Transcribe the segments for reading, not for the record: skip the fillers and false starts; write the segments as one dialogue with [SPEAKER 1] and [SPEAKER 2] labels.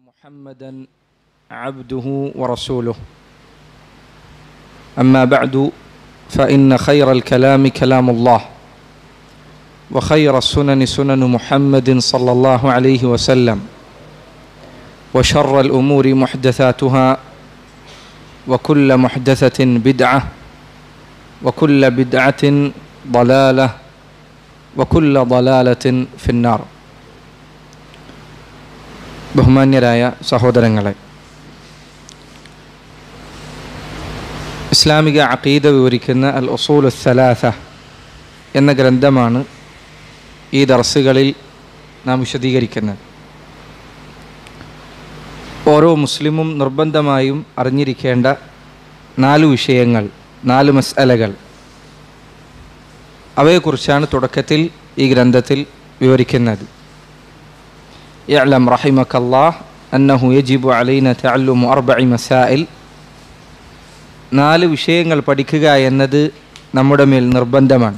[SPEAKER 1] محمدا عبده ورسوله أما بعد فإن خير الكلام كلام الله وخير السنن سنن محمد صلى الله عليه وسلم وشر الأمور محدثاتها وكل محدثة بدعة وكل بدعة ضلالة وكل ضلالة في النار. ബഹുമാന്യരായ സഹോദരങ്ങളെ, ഇസ്ലാമിക അഖീദ വിവരിക്കുന്ന അൽ ഉസൂൽ അസ്സലാസ എന്ന ഗ്രന്ഥമാണ് ഈ ദർസുകളിൽ നാം വിശദീകരിക്കുന്നത്. ഓരോ മുസ്ലിമും നിർബന്ധമായും അറിഞ്ഞിരിക്കേണ്ട 4 വിഷയങ്ങൾ, 4 മസ്അലകൾ, അവയെക്കുറിച്ചാണ് തുടക്കത്തിൽ ഈ ഗ്രന്ഥത്തിൽ വിവരിക്കുന്നത്. ഇഅ്ലം റഹിമകല്ലാഹ് അന്നഹു യജിബു അലൈന തഅല്ലുമു 4 മസാഇൽ. 4 വിഷയങ്ങൾ പഠിക്കുക എന്നത് നമ്മുടെ മേൽ നിർബന്ധമാണ്.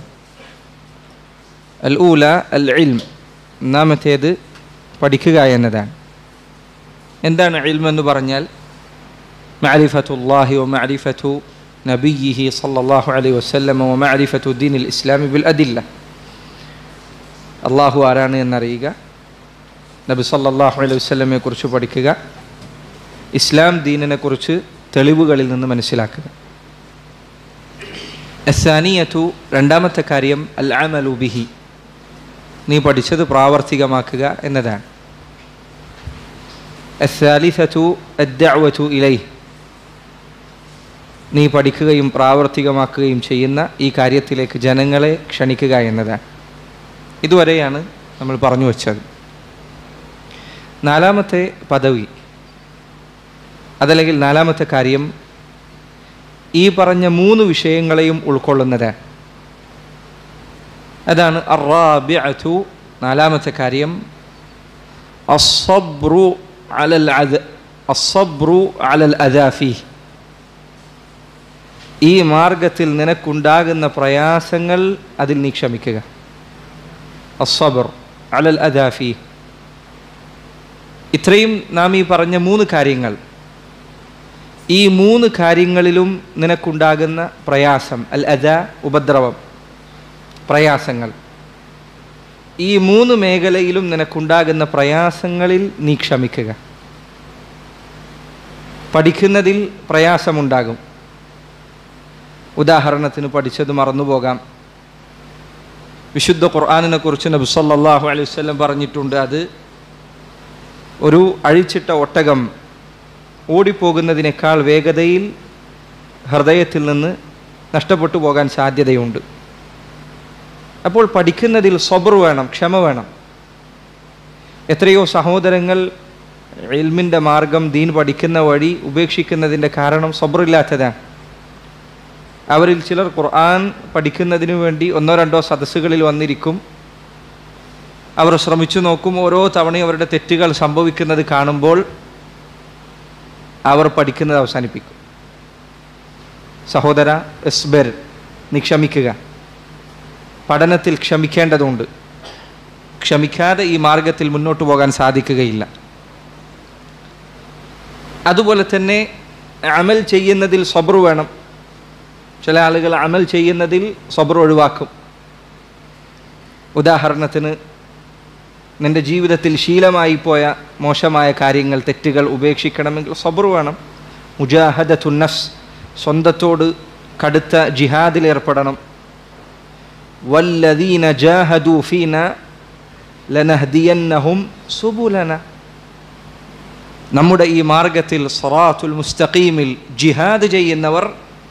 [SPEAKER 1] അൽ ഊല അൽ ഇൽം, ഒന്നാമത്തേത് പഠിക്കുക എന്നതാണ്. എന്താണ് ഇൽം എന്ന് പറഞ്ഞാൽ? മഅരിഫത്തുല്ലാഹി വ മഅരിഫത്തു നബിയിഹി സല്ലല്ലാഹു അലൈഹി വസല്ലം വ മഅരിഫത്തു ദീനിൽ ഇസ്ലാമി ബിൽ അദില്ല. അല്ലാഹു ആരാണ് എന്നറിയുക, നബി സല്ലല്ലാഹു അലൈഹി വസല്ലമയെ കുറിച്ച് പഠിക്കുക, ഇസ്ലാം ദീനിനെക്കുറിച്ച് തെളിവുകളിൽ നിന്ന് മനസ്സിലാക്കുക. അസ്സാനിയത്തു, രണ്ടാമത്തെ കാര്യം അൽ അമലു ബിഹി, നീ പഠിച്ചത് പ്രാവർത്തികമാക്കുക എന്നതാണ്. അസ്സാലിസത്തു അദ്ദഅവതു ഇലൈഹി, നീ പഠിക്കുകയും പ്രാവർത്തികമാക്കുകയും ചെയ്യുന്ന ഈ കാര്യത്തിലേക്ക് ജനങ്ങളെ ക്ഷണിക്കുക എന്നതാണ്. ഇതുവരെയാണ് നമ്മൾ പറഞ്ഞു വച്ചത്. 4ാമത്തെ പദവി, അതല്ലെങ്കിൽ 4ാമത്തെ കാര്യം ഈ പറഞ്ഞ 3 വിഷയങ്ങളെയും ഉൾക്കൊള്ളുന്നതാണ്. അതാണ് അർറാബിഅതു, 4ാമത്തെ കാര്യം അസ്സബ്റു അലൽ അദാഫി, ഈ മാർഗത്തിൽ നിനക്കുണ്ടാകുന്ന പ്രയാസങ്ങൾ അതിൽ നീ ക്ഷമിക്കുക. അസ്സബ്ർ അലൽ അദാഫി. ഇത്രയും നാം ഈ പറഞ്ഞ 3 കാര്യങ്ങൾ, ഈ 3 കാര്യങ്ങളിലും നിനക്കുണ്ടാകുന്ന പ്രയാസം, അൽ അദാ ഉപദ്രവം, പ്രയാസങ്ങൾ, ഈ 3 മേഖലയിലും നിനക്കുണ്ടാകുന്ന പ്രയാസങ്ങളിൽ നീ ക്ഷമിക്കുക. പഠിക്കുന്നതിൽ പ്രയാസമുണ്ടാകും. ഉദാഹരണത്തിന് പഠിച്ചത് മറന്നുപോകാം. വിശുദ്ധ ഖുർആനിനെ കുറിച്ച് നബി സല്ലല്ലാഹു അലൈഹി വസല്ലം പറഞ്ഞിട്ടുണ്ട്, അത് ഒരു അഴിച്ചിട്ട ഒട്ടകം ഓടിപ്പോകുന്നതിനേക്കാൾ വേഗതയിൽ ഹൃദയത്തിൽ നിന്ന് നഷ്ടപ്പെട്ടു പോകാൻ സാധ്യതയുണ്ട്. അപ്പോൾ പഠിക്കുന്നതിൽ സബ്ർ വേണം, ക്ഷമ വേണം. എത്രയോ സഹോദരങ്ങൾ ഇൽമിൻ്റെ മാർഗം, ദീൻ പഠിക്കുന്ന വഴി ഉപേക്ഷിക്കുന്നതിൻ്റെ കാരണം സബ്റില്ലാത്തതാണ്. അവരിൽ ചിലർ ഖുർആൻ പഠിക്കുന്നതിനു വേണ്ടി 1-2 സദസ്സുകളിൽ വന്നിരിക്കും. അവർ ശ്രമിച്ചു നോക്കും. ഓരോ തവണയും അവരുടെ തെറ്റുകൾ സംഭവിക്കുന്നത് കാണുമ്പോൾ അവർ പഠിക്കുന്നത് അവസാനിപ്പിക്കും. സഹോദര, ഇസ്ബിർ, നീ ക്ഷമിക്കുക. പഠനത്തിൽ ക്ഷമിക്കേണ്ടതുണ്ട്. ക്ഷമിക്കാതെ ഈ മാർഗത്തിൽ മുന്നോട്ട് പോകാൻ സാധിക്കുകയില്ല. അതുപോലെ തന്നെ അമൽ ചെയ്യുന്നതിൽ സബ്ർ വേണം. ചില ആളുകൾ അമൽ ചെയ്യുന്നതിൽ സബ്ർ ഒഴിവാക്കും. ഉദാഹരണത്തിന്, നിൻ്റെ ജീവിതത്തിൽ ശീലമായി പോയ മോശമായ കാര്യങ്ങൾ, തെറ്റുകൾ ഉപേക്ഷിക്കണമെങ്കിൽ സബ്ർ വേണം. മുജാഹദത്തുൻ നഫ്സ്, സ്വന്തത്തോട് കടുത്ത ജിഹാദിൽ ഏർപ്പെടണം. വല്ലദീന ജാഹദു ഫീന ലനഹ്ദിയന്നഹും സുബുലന, നമ്മുടെ ഈ മാർഗത്തിൽ സിറാത്തുൽ മുസ്തഖീമിൽ ജിഹാദ് ചെയ്യുന്നവർ,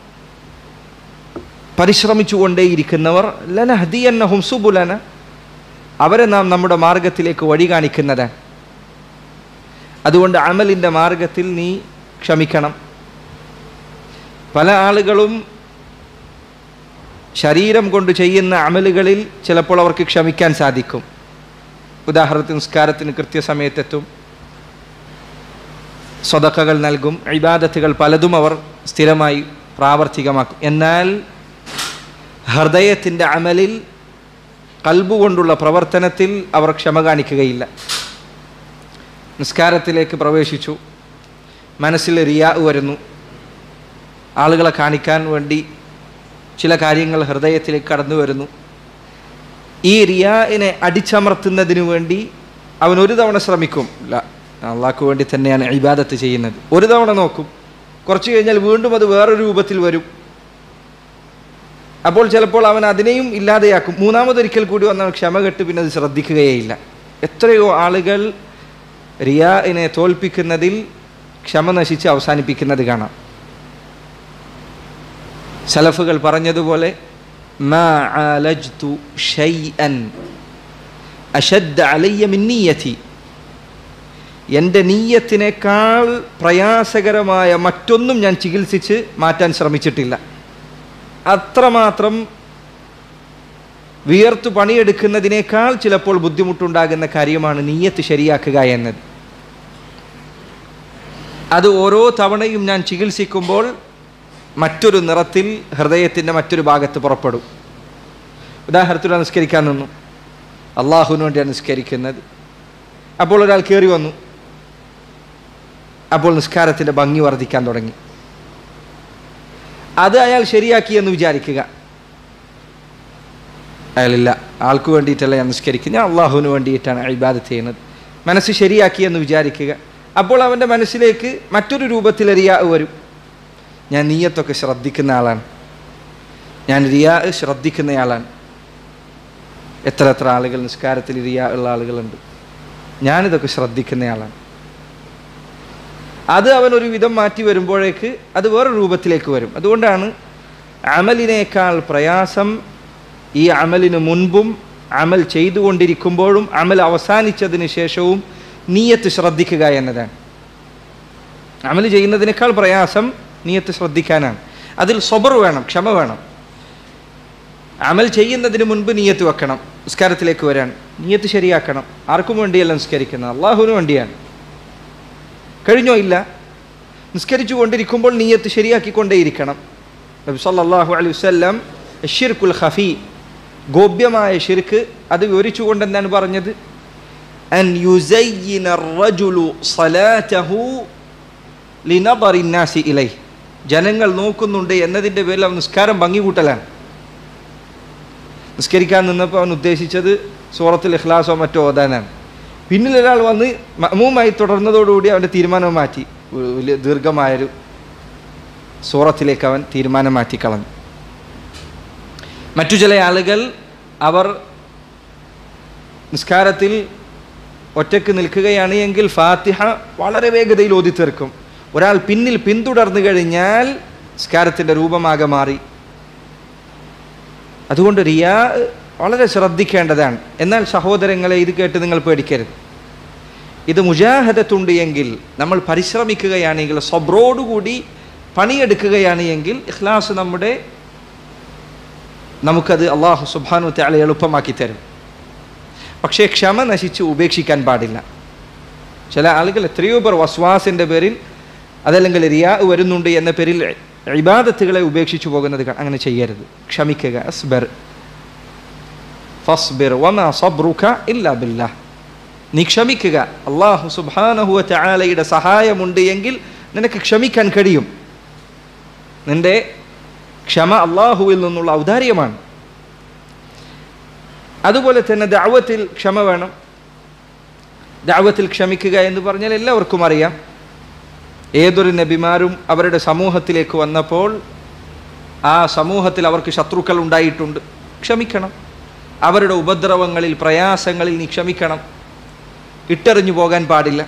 [SPEAKER 1] പരിശ്രമിച്ചുകൊണ്ടേയിരിക്കുന്നവർ, ലനഹ്ദിയന്നഹും സുബുലന, അവരെ നാം നമ്മുടെ മാർഗത്തിലേക്ക് വഴി കാണിക്കുന്നതാണ്. അതുകൊണ്ട് അമലിൻ്റെ മാർഗത്തിൽ നീ ക്ഷമിക്കണം. പല ആളുകളും ശരീരം കൊണ്ട് ചെയ്യുന്ന അമലുകളിൽ ചിലപ്പോൾ അവർക്ക് ക്ഷമിക്കാൻ സാധിക്കും. ഉദാഹരണത്തിന്, നിസ്കാരത്തിന് കൃത്യസമയത്തെത്തും, സ്വതക്കകൾ നൽകും, ഇബാദത്തുകൾ പലതും അവർ സ്ഥിരമായി പ്രാവർത്തികമാക്കും. എന്നാൽ ഹൃദയത്തിൻ്റെ അമലിൽ, കൽബ് കൊണ്ടുള്ള പ്രവർത്തനത്തിൽ അവർ ക്ഷമ കാണിക്കുകയില്ല. നിസ്കാരത്തിലേക്ക് പ്രവേശിച്ചു, മനസ്സിൽ റിയാ വരുന്നു, ആളുകളെ കാണിക്കാൻ വേണ്ടി ചില കാര്യങ്ങൾ ഹൃദയത്തിലേക്ക് കടന്നു വരുന്നു. ഈ റിയാഇനെ അടിച്ചമർത്തുന്നതിനു വേണ്ടി അവൻ ഒരു തവണ ശ്രമിക്കും, അള്ളാഹ്ക്ക് വേണ്ടി തന്നെയാണ് ഇബാദത്ത് ചെയ്യുന്നത്, ഒരു തവണ നോക്കും, കുറച്ച് കഴിഞ്ഞാൽ വീണ്ടും അത് വേറൊരു രൂപത്തിൽ വരും. അപ്പോൾ ചിലപ്പോൾ അവൻ അതിനെയും ഇല്ലാതെയാക്കും. മൂന്നാമതൊരിക്കൽ കൂടി വന്നവൻ ക്ഷമ കെട്ട് പിന്നെ അത് ശ്രദ്ധിക്കുകയേയില്ല. എത്രയോ ആളുകൾ റിയാഇനെ തോൽപ്പിക്കുന്നതിൽ ക്ഷമ നശിച്ച് അവസാനിപ്പിക്കുന്നത് കാണാം. സലഫുകൾ പറഞ്ഞതുപോലെ മാ ആലജ്തു ഷൈഅൻ അശദ്ദ അലയ്യ മിൻ നിയ്യതി, എൻ്റെ നീയത്തിനേക്കാൾ പ്രയാസകരമായ മറ്റൊന്നും ഞാൻ ചികിത്സിച്ച് മാറ്റാൻ ശ്രമിച്ചിട്ടില്ല. അത്രമാത്രം വിയർത്തു പണിയെടുക്കുന്നതിനേക്കാൾ ചിലപ്പോൾ ബുദ്ധിമുട്ടുണ്ടാകുന്ന കാര്യമാണ് നീയത്ത് ശരിയാക്കുക എന്നത്. അത് ഓരോ തവണയും ഞാൻ ചികിത്സിക്കുമ്പോൾ മറ്റൊരു നിറത്തിൽ ഹൃദയത്തിൻ്റെ മറ്റൊരു ഭാഗത്ത് പുറപ്പെടും. ഉദാഹരണത്തിന് നിസ്കരിക്കാൻ നിന്നു, അള്ളാഹുവിന് വേണ്ടിയാണ് നിസ്കരിക്കുന്നത്. അപ്പോൾ ഒരാൾ കയറി വന്നു, അപ്പോൾ നിസ്കാരത്തിൻ്റെ ഭംഗി വർദ്ധിക്കാൻ തുടങ്ങി. അത് അയാൾ ശരിയാക്കി എന്ന് വിചാരിക്കുക. അയാളില്ല, ആൾക്ക് വേണ്ടിയിട്ടല്ല ഞാൻ നിസ്കരിക്കുക, ഞാൻ അള്ളാഹുവിന് വേണ്ടിയിട്ടാണ് ഇബാദത്ത് ചെയ്യുന്നത്, മനസ്സ് ശരിയാക്കി എന്ന് വിചാരിക്കുക. അപ്പോൾ അവൻ്റെ മനസ്സിലേക്ക് മറ്റൊരു രൂപത്തിൽ റിയാ വരും. ഞാൻ നീയത്തൊക്കെ ശ്രദ്ധിക്കുന്ന ആളാണ്, ഞാൻ റിയാ ശ്രദ്ധിക്കുന്നയാളാണ്. എത്ര എത്ര ആളുകൾ നിസ്കാരത്തിൽ റിയാ ഉള്ള ആളുകളുണ്ട്. ഞാനിതൊക്കെ ശ്രദ്ധിക്കുന്നയാളാണ്. അത് അവൻ ഒരു വിധം മാറ്റി വരുമ്പോഴേക്ക് അത് വേറെ രൂപത്തിലേക്ക് വരും. അതുകൊണ്ടാണ് അമലിനേക്കാൾ പ്രയാസം ഈ അമലിന് മുൻപും അമൽ ചെയ്തുകൊണ്ടിരിക്കുമ്പോഴും അമൽ അവസാനിച്ചതിന് ശേഷവും നീയത്ത് ശ്രദ്ധിക്കുക എന്നതാണ്. അമൽ ചെയ്യുന്നതിനേക്കാൾ പ്രയാസം നീയത്ത് ശ്രദ്ധിക്കാനാണ്. അതിൽ സബർ വേണം, ക്ഷമ വേണം. അമൽ ചെയ്യുന്നതിന് മുൻപ് നീയത്ത് വെക്കണം. നിസ്കാരത്തിലേക്ക് വരാൻ നീയത്ത് ശരിയാക്കണം. ആർക്കും വേണ്ടിയല്ല നിസ്കരിക്കുന്നത്, അള്ളാഹുവിന് വേണ്ടിയാണ്. കഴിഞ്ഞോ? ഇല്ല. നിസ്കരിച്ചു കൊണ്ടിരിക്കുമ്പോൾ നീയത്ത് ശരിയാക്കിക്കൊണ്ടേയിരിക്കണം. നബി സല്ലല്ലാഹു അലൈഹി വസല്ലം ശിർക്കുൽ ഖഫി, ഗോപ്യമായ ശിർക്ക്, അത് വിവരിച്ചുകൊണ്ട് എന്താണ് പറഞ്ഞത്? അൻ യുസയ്യിന റജുലു സലാതഹു ലിനദറി നാസി ഇലൈഹി, ജനങ്ങൾ നോക്കുന്നുണ്ട് എന്നതിൻ്റെ പേരിൽ അവൻ നിസ്കാരം ഭംഗി കൂട്ടലാണ്. നിസ്കരിക്കാൻ നിന്നപ്പോൾ അവൻ ഉദ്ദേശിച്ചത് സൂറത്തുൽ ഇഖ്ലാസോ മറ്റോ ഓതാനാണ്. പിന്നിൽ ഒരാൾ വന്ന് മഅ്മൂമായി തുടർന്നതോടുകൂടി അവൻ്റെ തീരുമാനം മാറ്റി, വലിയ ദീർഘമായൊരു സൂറത്തിലേക്ക് അവൻ തീരുമാനം മാറ്റിക്കളഞ്ഞു. മറ്റു ചില ആളുകൾ അവർ നിസ്കാരത്തിൽ ഒറ്റയ്ക്ക് നിൽക്കുകയാണ് എങ്കിൽ ഫാത്തിഹ വളരെ വേഗതയിൽ ഓതി തീർക്കും. ഒരാൾ പിന്നിൽ പിന്തുടർന്നു കഴിഞ്ഞാൽ നിസ്കാരത്തിൻ്റെ രൂപമാകെ മാറി. അതുകൊണ്ട് റിയാ വളരെ ശ്രദ്ധിക്കേണ്ടതാണ്. എന്നാൽ സഹോദരങ്ങളെ, ഇത് കേട്ട് നിങ്ങൾ പേടിക്കരുത്. ഇത് മുജാഹദത്തുണ്ട് എങ്കിൽ, നമ്മൾ പരിശ്രമിക്കുകയാണെങ്കിൽ, സബ്രോടുകൂടി പണിയെടുക്കുകയാണ് എങ്കിൽ ഇഖ്ലാസ് നമുക്കത് അള്ളാഹു സുബ്ഹാനഹു വ തആല എളുപ്പമാക്കി തരും. പക്ഷേ ക്ഷമ നശിച്ച് ഉപേക്ഷിക്കാൻ പാടില്ല. ചില ആളുകൾ എത്രയോ പേർ വസ്വാസിൻ്റെ പേരിൽ അതല്ലെങ്കിൽ റിയാ വരുന്നുണ്ട് എന്ന പേരിൽ ഇബാദത്തുകളെ ഉപേക്ഷിച്ചു പോകുന്നത്. അങ്ങനെ ചെയ്യരുത്. ക്ഷമിക്കുക. അസ്ബർ ഫസ്ബിർ വമാ സബ്റുക ഇല്ലാ ബില്ലാഹ്. നീ ക്ഷമിക്കുക. അല്ലാഹു സുബ്ഹാനഹു വ തആലയുടെ സഹായമുണ്ട് എങ്കിൽ നിനക്ക് ക്ഷമിക്കാൻ കഴിയും. നിന്റെ ക്ഷമ അള്ളാഹുവിൽ നിന്നുള്ള ഔദാര്യമാണ്. അതുപോലെ തന്നെ ദഅവത്തിൽ ക്ഷമ വേണം. ദഅവത്തിൽ ക്ഷമിക്കുക എന്ന് പറഞ്ഞാൽ എല്ലാവർക്കും അറിയാം. ഏതൊരു നബിമാരും അവരുടെ സമൂഹത്തിലേക്ക് വന്നപ്പോൾ ആ സമൂഹത്തിൽ അവർക്ക് ശത്രുക്കൾ ഉണ്ടായിട്ടുണ്ട്. ക്ഷമിക്കണം. അവരുടെ ഉപദ്രവങ്ങളിൽ, പ്രയാസങ്ങളിൽ നീ ക്ഷമിക്കണം. ഇട്ടെറിഞ്ഞു പോകാൻ പാടില്ല.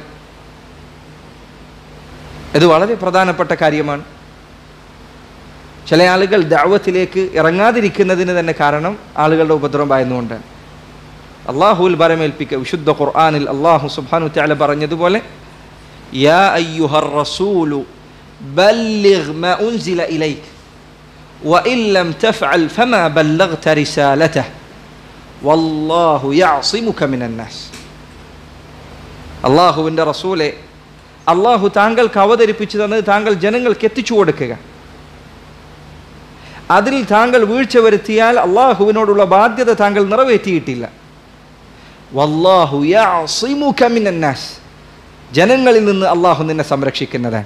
[SPEAKER 1] ഇത് വളരെ പ്രധാനപ്പെട്ട കാര്യമാണ്. ചില ആളുകൾ ദഅവത്തിലേക്ക് ഇറങ്ങാതിരിക്കുന്നതിന് തന്നെ കാരണം ആളുകളുടെ ഉപദ്രവം ഭയന്നുകൊണ്ടാണ്. അള്ളാഹുവിൽ ഭരമേൽപ്പിക്കുക. വിശുദ്ധ ഖുർആനിൽ അള്ളാഹു സുബ്ഹാനഹു വ തആല പറഞ്ഞതുപോലെ, യാ അയ്യുഹർ റസൂലു ബല്ലിഗ് മാ ഉൻസില ഇലൈക വഇൻ ലം തഫ്അൽ ഫമാ ബല്ലഗ്ത റിസാലതഹു വല്ലാഹു യഅസിമുക മിനൻ നാസ്. അള്ളാഹുവിൻ്റെ റസൂലെ, അള്ളാഹു താങ്കൾക്ക് അവതരിപ്പിച്ചു തന്നത് താങ്കൾ ജനങ്ങൾക്ക് എത്തിച്ചു കൊടുക്കുക. അതിൽ താങ്കൾ വീഴ്ച വരുത്തിയാൽ അള്ളാഹുവിനോടുള്ള ബാധ്യത താങ്കൾ നിറവേറ്റിയിട്ടില്ല. വല്ലാഹു യഅസിമുക മിനൻ നാസ്. ജനങ്ങളിൽ നിന്ന് അള്ളാഹു നിന്നെ സംരക്ഷിക്കുന്നതാണ്.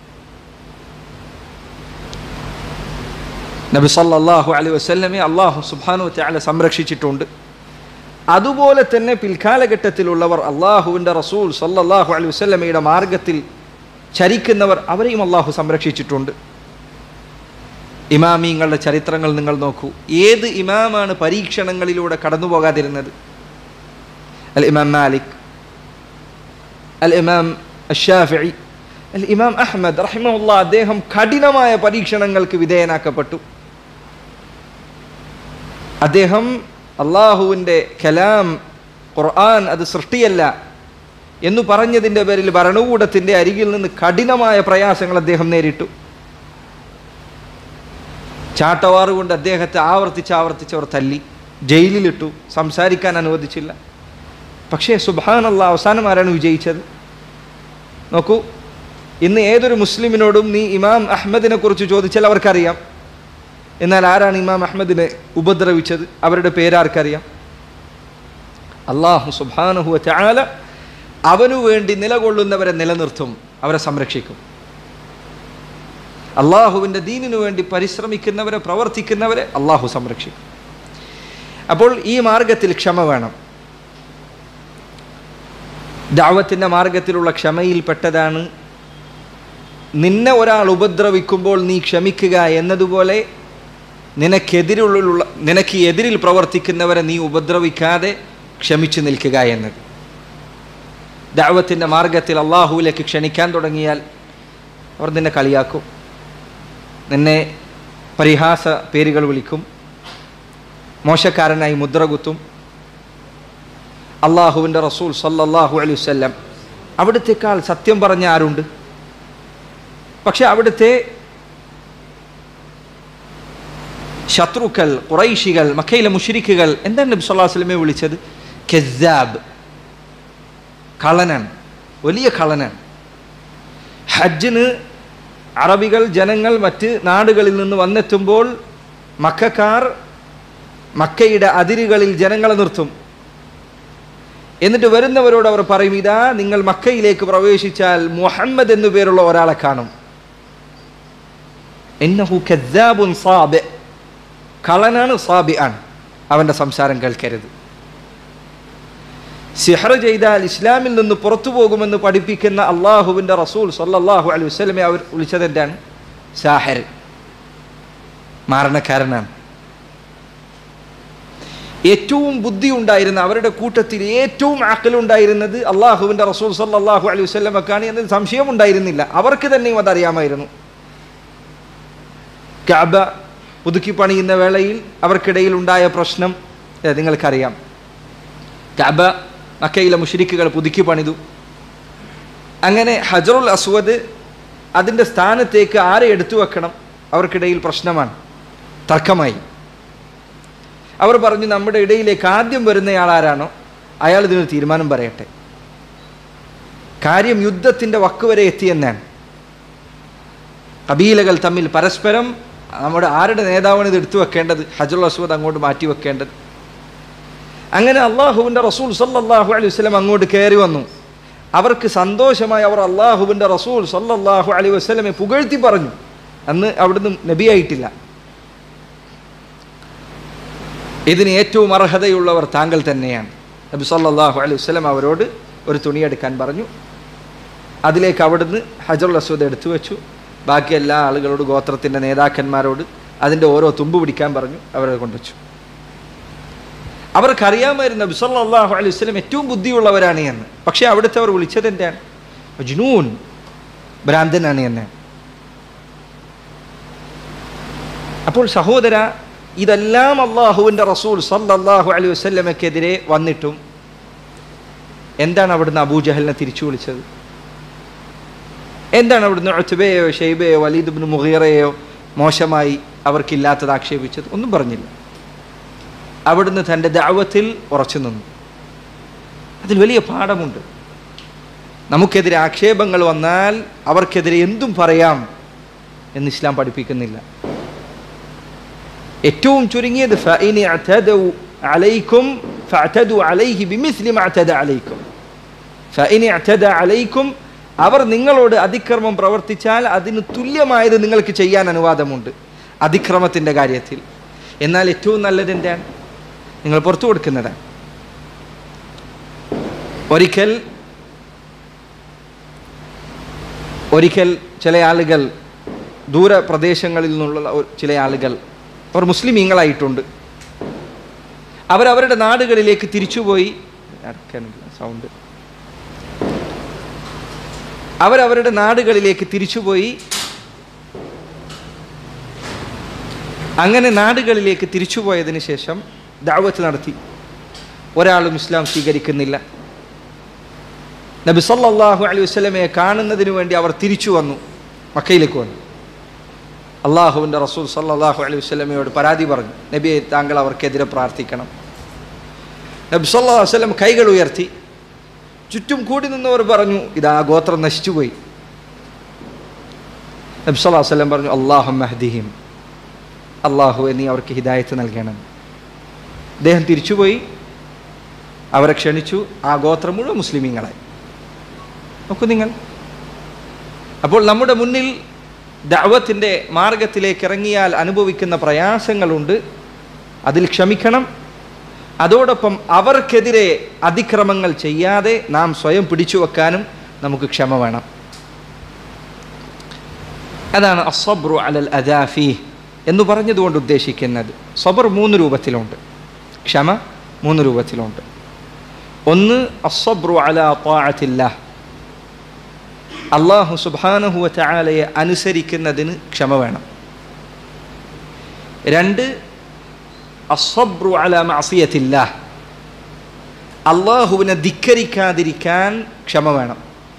[SPEAKER 1] നബി സല്ലല്ലാഹു അലൈഹി വസല്ലമയെ അള്ളാഹു സുബ്ഹാനഹു വ തആല സംരക്ഷിച്ചിട്ടുണ്ട്. അതുപോലെ തന്നെ പിൽക്കാലഘട്ടത്തിലുള്ളവർ അള്ളാഹുവിൻ്റെ റസൂൽ സല്ലല്ലാഹു അലൈഹി വസല്ലമയുടെ മാർഗത്തിൽ ചരിക്കുന്നവർ അവരെയും അള്ളാഹു സംരക്ഷിച്ചിട്ടുണ്ട്. ഇമാമീങ്ങളുടെ ചരിത്രങ്ങൾ നിങ്ങൾ നോക്കൂ. ഏത് ഇമാമാണ് പരീക്ഷണങ്ങളിലൂടെ കടന്നു പോകാതിരുന്നത്? അൽ ഇമാം മാലിക്, അൽ ഇമാം അശ്ശാഫിഈ, അൽ ഇമാം അഹ്മദ് റഹിമഹുല്ലാ. അദ്ദേഹം കഠിനമായ പരീക്ഷണങ്ങൾക്ക് വിധേയനാക്കപ്പെട്ടു. അദ്ദേഹം അള്ളാഹുവിൻ്റെ കലാം ഖുർആൻ അത് സൃഷ്ടിയല്ല എന്ന് പറഞ്ഞതിൻ്റെ പേരിൽ ഭരണകൂടത്തിൻ്റെ അരികിൽ നിന്ന് കഠിനമായ പ്രയാസങ്ങൾ അദ്ദേഹം നേരിട്ടു. ചാട്ടവാറുകൊണ്ട് അദ്ദേഹത്തെ ആവർത്തിച്ചവർ തല്ലി, ജയിലിലിട്ടു, സംസാരിക്കാൻ അനുവദിച്ചില്ല. പക്ഷേ സുബ്ഹാനല്ലാഹ്, അവസാനം ആരാണ് വിജയിച്ചത്? നോക്കൂ, ഇന്ന് ഏതൊരു മുസ്ലിമിനോടും നീ ഇമാം അഹ്മദിനെ കുറിച്ച് ചോദിച്ചാൽ അവർക്കറിയാം. എന്നാൽ ആരാണ് ഇമാം അഹ്മദിനെ ഉപദ്രവിച്ചത്? അവരുടെ പേരാർക്കറിയാം? അല്ലാഹു സുബ്ഹാനഹു വ തആല അവനു വേണ്ടി നിലകൊള്ളുന്നവരെ നിലനിർത്തും, അവരെ സംരക്ഷിക്കും. അള്ളാഹുവിൻ്റെ ദീനിനു വേണ്ടി പരിശ്രമിക്കുന്നവരെ, പ്രവർത്തിക്കുന്നവരെ അള്ളാഹു സംരക്ഷിക്കും. അപ്പോൾ ഈ മാർഗത്തിൽ ക്ഷമ വേണം. ദഅവത്തിൻ്റെ മാർഗത്തിലുള്ള ക്ഷമയിൽപ്പെട്ടതാണ് നിന്നെ ഒരാൾ ഉപദ്രവിക്കുമ്പോൾ നീ ക്ഷമിക്കുക എന്നതുപോലെ നിനക്ക് എതിരിൽ പ്രവർത്തിക്കുന്നവരെ നീ ഉപദ്രവിക്കാതെ ക്ഷമിച്ചു നിൽക്കുക എന്നത്. ദഅവത്തിൻ്റെ മാർഗത്തിൽ അള്ളാഹുവിലേക്ക് ക്ഷണിക്കാൻ തുടങ്ങിയാൽ അവർ നിന്നെ കളിയാക്കും, നിന്നെ പരിഹാസ പേരുകൾ വിളിക്കും, മോശക്കാരനായി മുദ്രകുത്തും. അള്ളാഹുവിൻ്റെ റസൂൽ സല്ലല്ലാഹു അലൈഹി വസല്ലം അവിടുത്തേക്കാൾ സത്യം പറഞ്ഞ ആരുണ്ട്? പക്ഷെ അവിടുത്തെ ശത്രുക്കൾ, ഖുറൈശികൾ, മക്കയിലെ മുശ്രിക്കുകൾ എന്താണ് നബി സല്ലല്ലാഹു അലൈഹി വസല്ലമയെ വിളിച്ചത്? കസ്സാബ്, കള്ളനാണ്, വലിയ കള്ളനാണ്. ഹജ്ജിന് അറബികൾ, ജനങ്ങൾ മറ്റ് നാടുകളിൽ നിന്ന് വന്നെത്തുമ്പോൾ മക്കക്കാർ മക്കയുടെ അതിരുകളിൽ ജനങ്ങളെ നിർത്തും. എന്നിട്ട് വരുന്നവരോട് അവർ പറയും, ഇതാ നിങ്ങൾ മക്കയിലേക്ക് പ്രവേശിച്ചാൽ മുഹമ്മദ് എന്നു പേരുള്ള ഒരാളെ കാണും. ഇന്നഹു കസ്സാബുൻ സാബി, കള്ളനാണ്, സാബി ആണ്, അവൻ്റെ സംസാരം കേൾക്കരുത്. സിഹർ ചെയ്താൽ ഇസ്ലാമിൽ നിന്ന് പുറത്തു പോകുമെന്ന് പഠിപ്പിക്കുന്ന അള്ളാഹുവിൻ്റെ റസൂൽ സല്ലല്ലാഹു അലൈഹി വസല്ലമയെ അവർ വിളിച്ചത് എന്താണ്? സാഹിർ, മാരണക്കാരനാണ്. ഏറ്റവും ബുദ്ധി ഉണ്ടായിരുന്ന, അവരുടെ കൂട്ടത്തിൽ ഏറ്റവും അഖലുണ്ടായിരുന്നത് അള്ളാഹുവിൻ്റെ റസൂൽ സല്ലല്ലാഹു അലൈഹി വസല്ലമക്കാണ് എന്നതിൽ സംശയമുണ്ടായിരുന്നില്ല. അവർക്ക് തന്നെയും അതറിയാമായിരുന്നു. കഅബ പുതുക്കി പണിയുന്ന വേളയിൽ അവർക്കിടയിൽ ഉണ്ടായ പ്രശ്നം നിങ്ങൾക്കറിയാം. കഅബ മക്കയിലെ മുശ്രിക്കുകൾ പുതുക്കി പണിതു. അങ്ങനെ ഹജറുൽ അസ്വദ് അതിൻ്റെ സ്ഥാനത്തേക്ക് ആരെ എടുത്തു വെക്കണം? അവർക്കിടയിൽ പ്രശ്നമാണ്, തർക്കമായി. അവർ പറഞ്ഞു, നമ്മുടെ ഇടയിലേക്ക് ആദ്യം വരുന്നയാൾ ആരാണോ അയാൾ ഇതിനൊരു തീരുമാനം പറയട്ടെ. കാര്യം യുദ്ധത്തിൻ്റെ വക്ക് വരെ എത്തിയെന്നാണ്. കബീലകൾ തമ്മിൽ പരസ്പരം നമ്മുടെ ആരുടെ നേതാവാണ് ഇത് എടുത്തു വെക്കേണ്ടത്, ഹജറുൽ അസ്വദ് അങ്ങോട്ട് മാറ്റി വെക്കേണ്ടത്. അങ്ങനെ അള്ളാഹുവിൻ്റെ റസൂൽ സല്ലല്ലാഹു അലൈഹി വസല്ലം അങ്ങോട്ട് കയറി വന്നു. അവർക്ക് സന്തോഷമായി. അവർ അള്ളാഹുവിൻ്റെ റസൂൽ സല്ലല്ലാഹു അലൈഹി വസല്ലമയെ പുകഴ്ത്തി പറഞ്ഞു. അന്ന് അവിടുന്ന് നബിയായിട്ടില്ല. ഇതിന് ഏറ്റവും അർഹതയുള്ളവർ താങ്കൾ തന്നെയാണ്. നബി സല്ലല്ലാഹു അലൈഹി വസല്ലം അവരോട് ഒരു തുണിയെടുക്കാൻ പറഞ്ഞു. അതിലേക്ക് അവിടുന്ന് ഹജറുൽ അസ്വദ് എടുത്തു വെച്ചു. ബാക്കി എല്ലാ ആളുകളോട്, ഗോത്രത്തിൻ്റെ നേതാക്കന്മാരോട് അതിൻ്റെ ഓരോ തുമ്പ് പിടിക്കാൻ പറഞ്ഞു. അവരെ കൊണ്ടുവച്ചു. അവർക്കറിയാമായിരുന്നു നബി സല്ലല്ലാഹു അലൈഹി വസല്ലം ഏറ്റവും ബുദ്ധിയുള്ളവരാണ് എന്ന്. പക്ഷേ അവിടുത്തെ അവർ വിളിച്ചത് എന്താണ്? മജ്നൂൻ, ഭ്രാന്തനാണ് എന്ന്. അപ്പോൾ സഹോദര, ഇതെല്ലാം അള്ളാഹുവിൻ്റെ റസൂൽ സല്ലല്ലാഹു അലൈഹി വസല്ലമക്കെതിരെ വന്നിട്ടും എന്താണ് അവിടുന്ന് അബൂജഹലിനെ തിരിച്ചു വിളിച്ചത്? എന്താണ് അവിടുന്ന് ഉത്ബയെയോ ഷൈബയോ വലീദ് ഇബ്നു മുഗീറയെയോ മോശമായി അവർക്കില്ലാത്തത് ആക്ഷേപിച്ചത്? ഒന്നും പറഞ്ഞില്ല. അവിടുന്ന് തൻ്റെ ദഅവത്തിൽ ഉറച്ചു നിന്നു. അതിൽ വലിയ പാഠമുണ്ട്. നമുക്കെതിരെ ആക്ഷേപങ്ങൾ വന്നാൽ അവർക്കെതിരെ എന്തും പറയാം എന്ന് ഇസ്ലാം പഠിപ്പിക്കുന്നില്ല. ഏറ്റവും ചുരുങ്ങിയത് ഫഇൻ അഅതദു അലൈക്കും ഫഅതദു അലൈഹി ബിമിസ്ലി മാ അഅതദ അലൈക്കും. ഫഇൻ ഇഅ്തദ അലൈക്കും, അവർ നിങ്ങളോട് അതിക്രമം പ്രവർത്തിച്ചാൽ അതിന് തുല്യമായത് നിങ്ങൾക്ക് ചെയ്യാൻ അനുവാദമുണ്ട് അതിക്രമത്തിൻ്റെ കാര്യത്തിൽ. എന്നാൽ ഏറ്റവും നല്ലത് എന്താണ്? നിങ്ങൾ പുറത്തു കൊടുക്കുന്നതാണ്. ഒരിക്കൽ ചില ആളുകൾ, ദൂരപ്രദേശങ്ങളിൽ നിന്നുള്ള ചില ആളുകൾ, അവർ മുസ്ലിമീങ്ങളായിട്ടുണ്ട്. അവരവരുടെ നാടുകളിലേക്ക് തിരിച്ചുപോയി. അവരവരുടെ നാടുകളിലേക്ക് തിരിച്ചുപോയി. അങ്ങനെ നാടുകളിലേക്ക് തിരിച്ചുപോയതിന് ശേഷം ദഅവത്ത് നടത്തി. ഒരാളും ഇസ്ലാം സ്വീകരിക്കുന്നില്ല. നബി സല്ലല്ലാഹു അലൈഹി വസല്ലമയെ കാണുന്നതിന് വേണ്ടി അവർ തിരിച്ചു വന്നു, മക്കയിലേക്ക് വന്നു. അള്ളാഹുവിൻ്റെ റസൂൽ സല്ലല്ലാഹു അലൈഹി വസല്ലമയോട് പരാതി പറഞ്ഞു, നബിയെ താങ്കൾ അവർക്കെതിരെ പ്രാർത്ഥിക്കണം. നബി സല്ലല്ലാഹു അലൈഹി വസല്ലം കൈകൾ ഉയർത്തി. ചുറ്റും കൂടി നിന്നവർ പറഞ്ഞു, ഇതാ ഗോത്രം നശിച്ചുപോയി. നബി സല്ലല്ലാഹു അലൈഹി വസല്ലം പറഞ്ഞു, അല്ലാഹുമ്മ ഹ്ദിഹിം, അള്ളാഹുവേ നീ അവർക്ക് ഹിദായത്ത് നൽകണം. അദ്ദേഹം തിരിച്ചുപോയി, അവരെ ക്ഷണിച്ചു. ആ ഗോത്രം മുഴുവൻ മുസ്ലിമീങ്ങളായി. നോക്കൂ നിങ്ങൾ. അപ്പോൾ നമ്മുടെ മുന്നിൽ ദഅവത്തിൻ്റെ മാർഗത്തിലേക്ക് ഇറങ്ങിയാൽ അനുഭവിക്കുന്ന പ്രയാസങ്ങളുണ്ട്, അതിൽ ക്ഷമിക്കണം. അതോടൊപ്പം അവർക്കെതിരെ അതിക്രമങ്ങൾ ചെയ്യാതെ നാം സ്വയം പിടിച്ചു വെക്കാനും നമുക്ക് ക്ഷമ വേണം. അതാണ് അസ്സബ്റു അലൽ അദാഫി എന്ന് പറഞ്ഞതുകൊണ്ട് ഉദ്ദേശിക്കുന്നത്. സബർ 3 രൂപത്തിലുണ്ട്, ക്ഷമ 3 രൂപത്തിലുണ്ട്. ഒന്ന് അസ്സബ്റു അലാ ത്വാഅത്തില്ലാഹ്, അല്ലാഹു സുബ്ഹാനഹു വ തആലയെ അനുസരിക്കുന്നതിന് ക്ഷമ വേണം. 2 അസ്സബ്റു അലാ മഅസിയത്തില്ലാഹ്, അല്ലാഹുവിനെ ധിക്കരിക്കാതിരിക്കാൻ ക്ഷമ വേണം.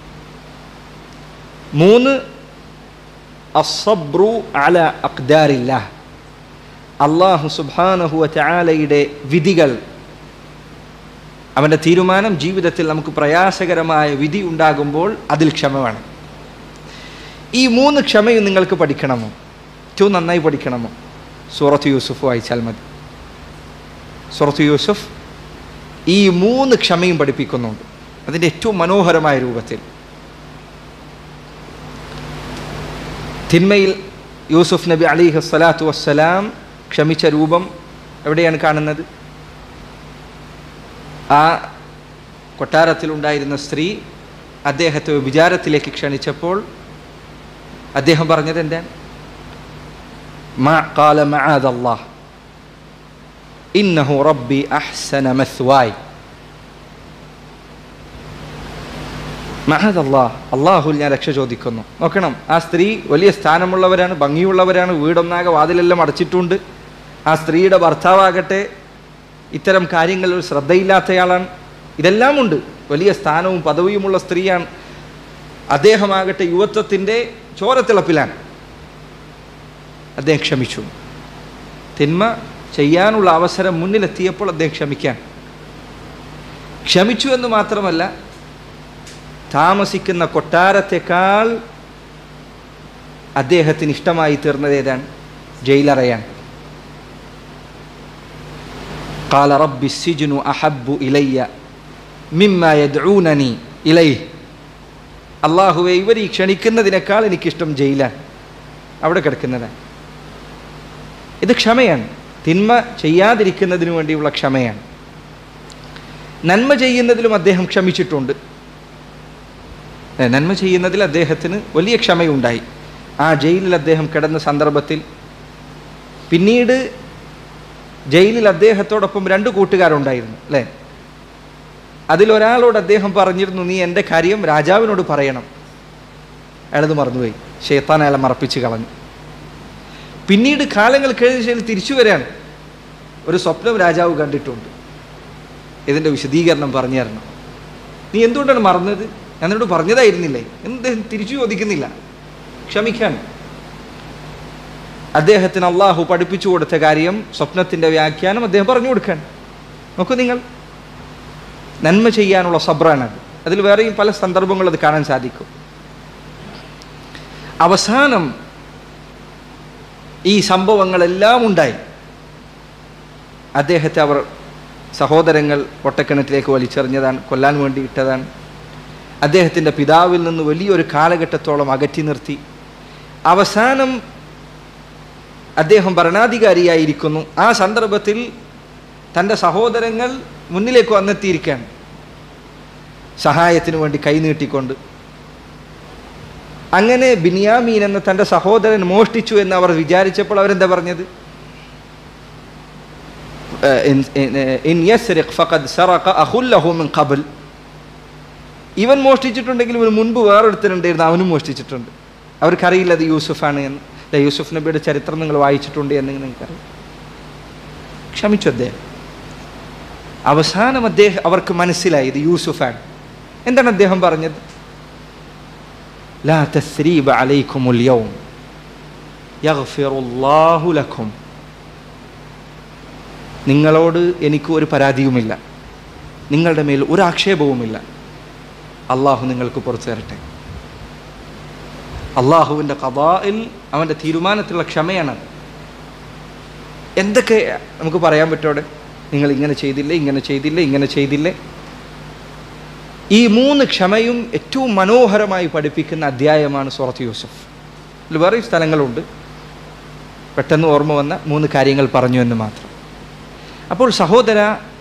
[SPEAKER 1] 3 അസ്സബ്റു അലാ അഖ്ദാരില്ലാഹ്, അല്ലാഹു സുബ്ഹാനഹു വ തആലയുടെ വിധികൾ, അവൻ്റെ തീരുമാനം, ജീവിതത്തിൽ നമുക്ക് പ്രയാസകരമായ വിധി ഉണ്ടാകുമ്പോൾ അതിൽ ക്ഷമ വേണം. ഈ 3 ക്ഷമയും നിങ്ങൾക്ക് പഠിക്കണമോ? ഏറ്റവും നന്നായി പഠിക്കണമോ? സൂറത്ത് യൂസുഫ് വായിച്ചാൽ മതി. സൂറത്ത് യൂസുഫ് ഈ 3 ക്ഷമയും പഠിപ്പിക്കുന്നുണ്ട്, അതിൻ്റെ ഏറ്റവും മനോഹരമായ രൂപത്തിൽ. തിന്മയിൽ യൂസുഫ് നബി അലൈഹി സ്വലാത്തു വസ്സലാം ക്ഷമിച്ച രൂപം എവിടെയാണ് കാണുന്നത്? ആ കൊട്ടാരത്തിലുണ്ടായിരുന്ന സ്ത്രീ അദ്ദേഹത്തെ വിചാരത്തിലേക്ക് ക്ഷണിച്ചപ്പോൾ അദ്ദേഹം പറഞ്ഞത് എന്താണ്? ഖാല മഅദല്ലാഹ് ഇന്നഹു റബ്ബി അഹ്സന മസ്വായ്. മഅദല്ലാഹ്, അല്ലാഹുവിൽ ഞാൻ രക്ഷ ചോദിക്കുന്നു. നോക്കണം, ആ സ്ത്രീ വലിയ സ്ഥാനമുള്ളവരാണ്, ഭംഗിയുള്ളവരാണ്, വീടൊന്നാകെ വാതിലെല്ലാം അടച്ചിട്ടുണ്ട്. ആ സ്ത്രീയുടെ ഭർത്താവാകട്ടെ ഇത്തരം കാര്യങ്ങളിൽ ശ്രദ്ധയില്ലാത്തയാളാണ്. ഇതെല്ലാം ഉണ്ട്, വലിയ സ്ഥാനവും പദവിയുമുള്ള സ്ത്രീയാണ്. അദ്ദേഹമാകട്ടെ യുവത്വത്തിൻ്റെ ചോരത്തിളപ്പിലാണ്. അദ്ദേഹം ക്ഷമിച്ചു. തിന്മ ചെയ്യാനുള്ള അവസരം മുന്നിലെത്തിയപ്പോൾ അദ്ദേഹം ക്ഷമിച്ചു എന്ന് മാത്രമല്ല, താമസിക്കുന്ന കൊട്ടാരത്തെക്കാൾ അദ്ദേഹത്തിന് ഇഷ്ടമായി തീർന്നത് ഏതാണ്? ജയിലറയാണ്. ഖാല റബ്ബി സിജ്നു അഹബ്ബു ഇലയ്യ മിമ്മാ യദ്ഊനനി ഇലൈഹി. അല്ലാഹുവേ, ഇവർ ഈ ക്ഷണിക്കുന്നതിനേക്കാൾ എനിക്കിഷ്ടം ജയിലാണ്, അവിടെ കിടക്കുന്നതാണ്. ഇത് ക്ഷമയാണ്, തിന്മ ചെയ്യാതിരിക്കുന്നതിന് വേണ്ടിയുള്ള ക്ഷമയാണ്. നന്മ ചെയ്യുന്നതിലും അദ്ദേഹം ക്ഷമിച്ചിട്ടുണ്ട്. നന്മ ചെയ്യുന്നതിൽ അദ്ദേഹത്തിന് വലിയ ക്ഷമയുണ്ടായി. ആ ജയിലിൽ അദ്ദേഹം കിടന്ന സന്ദർഭത്തിൽ പിന്നീട് ജയിലിൽ അദ്ദേഹത്തോടൊപ്പം 2 കൂട്ടുകാരുണ്ടായിരുന്നു, അല്ലേ? അതിലൊരാളോട് അദ്ദേഹം പറഞ്ഞിരുന്നു, നീ എൻ്റെ കാര്യം രാജാവിനോട് പറയണം. അയാളത് മറന്നുപോയി, ശൈത്താൻ അയാളെ മറപ്പിച്ച് കളഞ്ഞു. പിന്നീട് കാലങ്ങൾ കഴിഞ്ഞ് തിരിച്ചു വരികയാണ്. ഒരു സ്വപ്നം രാജാവ് കണ്ടിട്ടുണ്ട്, ഇതിൻ്റെ വിശദീകരണം പറഞ്ഞു തരണം. നീ എന്തുകൊണ്ടാണ് മറന്നത്? ഞാൻ എന്നോട് പറഞ്ഞതായിരുന്നില്ലേ എന്ന് അദ്ദേഹം തിരിച്ചു ചോദിക്കുന്നില്ല. ക്ഷമിക്കാൻ അദ്ദേഹത്തിന് അള്ളാഹു പഠിപ്പിച്ചു കൊടുത്ത കാര്യം, സ്വപ്നത്തിൻ്റെ വ്യാഖ്യാനം അദ്ദേഹം പറഞ്ഞു കൊടുക്കാൻ. നോക്കൂ നിങ്ങൾ, നന്മ ചെയ്യാനുള്ള സബ്റാണത്. അതിൽ വേറെയും പല സന്ദർഭങ്ങളും അത് കാണാൻ സാധിക്കും. അവസാനം ഈ സംഭവങ്ങളെല്ലാം ഉണ്ടായി. അദ്ദേഹത്തെ അവർ സഹോദരങ്ങൾ ഒട്ടക്കിണറ്റിലേക്ക് വലിച്ചെറിഞ്ഞതാണ്, കൊല്ലാൻ വേണ്ടി ഇട്ടതാണ്. അദ്ദേഹത്തിൻ്റെ പിതാവിൽ നിന്ന് വലിയൊരു കാലഘട്ടത്തോളം അകറ്റി നിർത്തി. അവസാനം അദ്ദേഹം ഭരണാധികാരിയായിരിക്കുന്നു. ആ സന്ദർഭത്തിൽ തൻ്റെ സഹോദരങ്ങൾ മുന്നിലേക്ക് വന്നെത്തിയിരിക്കുകയാണ്, സഹായത്തിനു വേണ്ടി കൈനീട്ടിക്കൊണ്ട്. അങ്ങനെ ബിനിയാമീൻ എന്ന തൻ്റെ സഹോദരൻ മോഷ്ടിച്ചു എന്ന് അവർ വിചാരിച്ചപ്പോൾ അവരെന്താ പറഞ്ഞത്? ഇവൻ മോഷ്ടിച്ചിട്ടുണ്ടെങ്കിൽ ഇവന് മുൻപ് വേറൊരുത്തനുണ്ടായിരുന്നു, അവനും മോഷ്ടിച്ചിട്ടുണ്ട്. അവർക്കറിയില്ല അത് യൂസുഫാണ് എന്ന്. യൂസുഫ് നബിയുടെ ചരിത്രം നിങ്ങൾ വായിച്ചിട്ടുണ്ട് എന്ന് നിങ്ങൾക്കറിയാം. ക്ഷമിച്ചു അദ്ദേഹം. അവസാനം അവർക്ക് മനസ്സിലായി ഇത് യൂസുഫാണ്. എന്താണ് അദ്ദേഹം പറഞ്ഞത്? ലാ തസ്രീബ അലൈക്കുമുൽ യൗം യഗ്ഫിറുല്ലാഹു ലക്കും. നിങ്ങളോട് എനിക്ക് ഒരു പരാതിയുമില്ല, നിങ്ങളുടെ മേൽ ഒരു ആക്ഷേപവുമില്ല, അള്ളാഹു നിങ്ങൾക്ക് പുറത്തു തരട്ടെ. അള്ളാഹുവിൻ്റെ ഖദാഇൽ, അവൻ്റെ തീരുമാനത്തിലുള്ള ക്ഷമയാണ്. എന്തൊക്കെ നമുക്ക് പറയാൻ പറ്റോടെ? നിങ്ങൾ ഇങ്ങനെ ചെയ്തില്ലേ, ഇങ്ങനെ ചെയ്തില്ലേ, ഇങ്ങനെ ചെയ്തില്ലേ. ഈ 3 ക്ഷമയും ഏറ്റവും മനോഹരമായി പഠിപ്പിക്കുന്ന അധ്യായമാണ് സൂറത്ത് യൂസുഫ്. ഇതിൽ വേറെ സ്ഥലങ്ങളുണ്ട്, പെട്ടെന്ന് ഓർമ്മ വന്ന 3 കാര്യങ്ങൾ പറഞ്ഞു എന്ന് മാത്രം. അപ്പോൾ സഹോദര,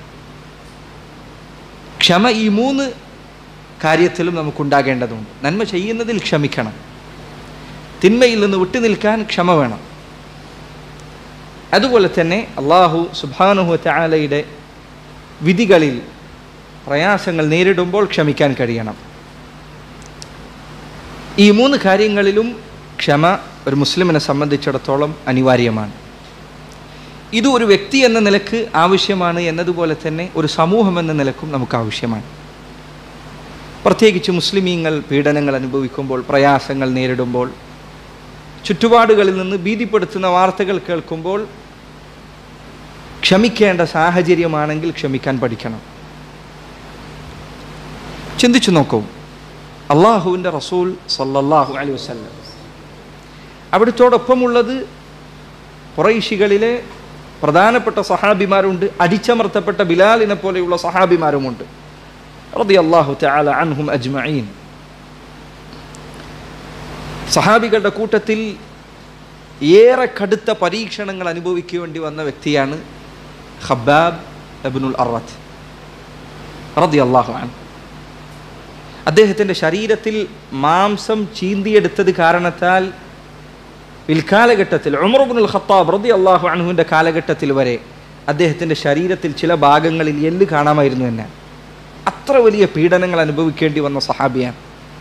[SPEAKER 1] ക്ഷമ ഈ 3 കാര്യത്തിലും നമുക്കുണ്ടാകേണ്ടതുണ്ട്. നന്മ ചെയ്യുന്നതിൽ ക്ഷമിക്കണം, തിന്മയിൽ നിന്ന് വിട്ടുനിൽക്കാൻ ക്ഷമ വേണം. അതുപോലെ തന്നെ അല്ലാഹു സുബ്ഹാനഹു വ തആലയുടെ വിധികളിൽ പ്രയാസങ്ങൾ നേരിടുമ്പോൾ ക്ഷമിക്കാൻ കഴിയണം. ഈ 3 കാര്യങ്ങളിലും ക്ഷമ ഒരു മുസ്ലിമിനെ സംബന്ധിച്ചിടത്തോളം അനിവാര്യമാണ്. ഇത് ഒരു വ്യക്തി എന്ന നിലക്ക് ആവശ്യമാണ് എന്നതുപോലെ തന്നെ ഒരു സമൂഹം എന്ന നിലക്കും നമുക്ക് ആവശ്യമാണ്. പ്രത്യേകിച്ച് മുസ്ലിമീങ്ങൾ പീഡനങ്ങൾ അനുഭവിക്കുമ്പോൾ, പ്രയാസങ്ങൾ നേരിടുമ്പോൾ, ചുറ്റുപാടുകളിൽ നിന്ന് ഭീതിപ്പെടുത്തുന്ന വാർത്തകൾ കേൾക്കുമ്പോൾ ക്ഷമിക്കേണ്ട സാഹചര്യമാണെങ്കിൽ ക്ഷമിക്കാൻ പഠിക്കണം. ചിന്തിച്ചു നോക്കൂ, അള്ളാഹുവിൻ്റെ റസൂൽ സല്ലല്ലാഹു അലൈഹി വസല്ലം അവിടുത്തോടൊപ്പമുള്ളത് ഖുറൈശികളിലെ പ്രധാനപ്പെട്ട സഹാബിമാരുണ്ട്, അടിച്ചമർത്തപ്പെട്ട ബിലാലിനെ പോലെയുള്ള സഹാബിമാരുമുണ്ട് റളിയല്ലാഹു തആല അൻഹും അജ്മഈൻ. സഹാബികളുടെ കൂട്ടത്തിൽ ഏറെ കടുത്ത പരീക്ഷണങ്ങൾ അനുഭവിക്കേണ്ടി വന്ന വ്യക്തിയാണ് ഖബ്ബാബ് ഇബ്നുൽ അറത്ത് റളിയല്ലാഹു അൻഹു. അദ്ദേഹത്തിൻ്റെ ശരീരത്തിൽ മാംസം ചീന്തിയെടുത്തത് കാരണത്താൽ പിൽക്കാലഘട്ടത്തിൽ ഉമർ ഇബ്നുൽ ഖത്താബ് റളിയല്ലാഹു അൻഹുവിൻ്റെ കാലഘട്ടത്തിൽ വരെ അദ്ദേഹത്തിൻ്റെ ശരീരത്തിൽ ചില ഭാഗങ്ങളിൽ എല്ല് കാണാമായിരുന്നു എന്ന്. അത്ര വലിയ പീഡനങ്ങൾ അനുഭവിക്കേണ്ടി വന്ന സഹാബിയാണ്.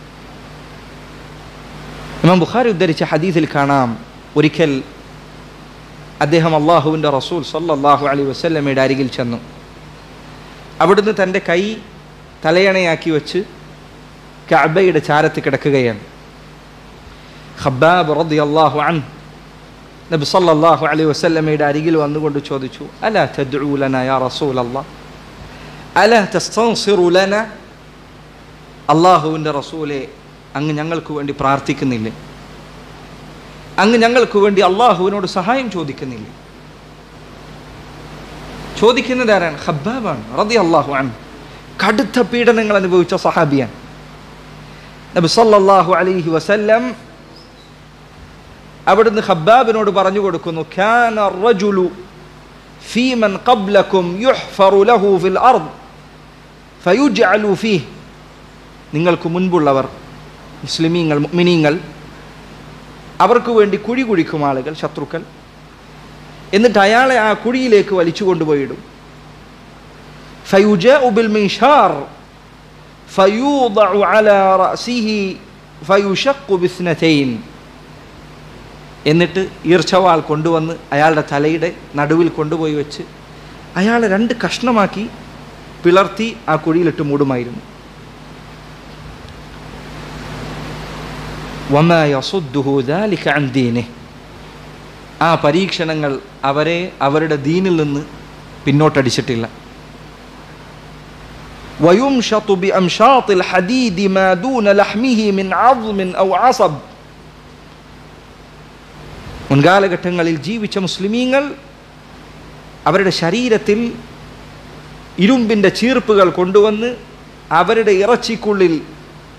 [SPEAKER 1] ഇമാം ബുഖാരി ഉദ്ധരിച്ച ഹദീസിൽ കാണാം, ഒരിക്കൽ അദ്ദേഹം അള്ളാഹുവിൻ്റെ റസൂൽ സല്ലല്ലാഹു അലൈഹി വസല്ലമയുടെ അരികിൽ ചെന്നു. അവിടുന്ന് തൻ്റെ കൈ തലയണയാക്കി വെച്ച് കഅബയുടെ ചാരത്ത് കിടക്കുകയാണ്. ഖബ്ബാബ് റളിയല്ലാഹു അൻഹു നബി സല്ലല്ലാഹു അലൈഹി വസല്ലമയുടെ അരികിൽ വന്നുകൊണ്ട് ചോദിച്ചു, അലാ തദ്ഉ ലനാ യാ റസൂലല്ലാഹ്, അലാ തസ്തൻസിറു ലനാ, അള്ളാഹുവിൻ്റെ റസൂലെ, അങ്ങ് ഞങ്ങൾക്ക് വേണ്ടി പ്രാർത്ഥിക്കുന്നില്ലേ? അങ്ങ് ഞങ്ങൾക്ക് വേണ്ടി അള്ളാഹുവിനോട് സഹായം ചോദിക്കുന്നില്ലേ? ചോദിക്കുന്നത് ആരാണ്? ഖബ്ബാബാണ് റളിയല്ലാഹു അൻഹു. കടുത്ത പീഡനങ്ങൾ അനുഭവിച്ച സഹാബിയാണ്. നബി സല്ലല്ലാഹു അലൈഹി വസല്ലം അവിടുന്ന് ഖബ്ബാബിനോട് പറഞ്ഞു കൊടുക്കുന്നു, കാന റജുലു ഫീ മൻ ഖബ്ലകും യുഹ്ഫറു ലഹു ഫിൽ അർദ് ഫയുജ്അലു ഫീഹി, നിങ്ങൾക്ക് മുൻപുള്ളവർ മുസ്ലിമീങ്ങൾ മുഅ്മിനീങ്ങൾ അവർക്ക് വേണ്ടി കുഴി കുഴിക്കും ആളുകൾ, ശത്രുക്കൾ, എന്നിട്ട് അയാളെ ആ കുഴിയിലേക്ക് വലിച്ചു കൊണ്ടുപോയിടും. ഫയുജാഉ ബിൽ മിൻഷാർ ഫയൂദഉ അലാ റഅസിഹി ഫയുശഖു ബിസ്നതൈൻ, എന്നിട്ട് ഈർച്ചവാൾ കൊണ്ടുവന്ന് അയാളുടെ തലയുടെ നടുവിൽ കൊണ്ടുപോയി വെച്ച് അയാളെ 2 കഷ്ണമാക്കി പിളർത്തി ആ കുഴിയിലിട്ട് മൂടുമായിരുന്നു. വമാ യസുദ്ദുഹു ദാലിക അൻ ദീനിഹി, ആ പരീക്ഷണങ്ങൾ അവരെ അവരുടെ ദീനിൽ നിന്ന് പിന്നോട്ടടിച്ചിട്ടില്ല. വയുംഷതു ബിഅംഷാത്തിൽ ഹദീദി മാ ദൂന ലഹ്മിഹി മിൻ അസ്മിൻ ഔ അസബ്, മുൻകാലഘട്ടങ്ങളിൽ ജീവിച്ച മുസ്ലിമീങ്ങൾ അവരുടെ ശരീരത്തിൽ ഇരുമ്പിൻ്റെ ചീർപ്പുകൾ കൊണ്ടുവന്ന് അവരുടെ ഇറച്ചിക്കുള്ളിൽ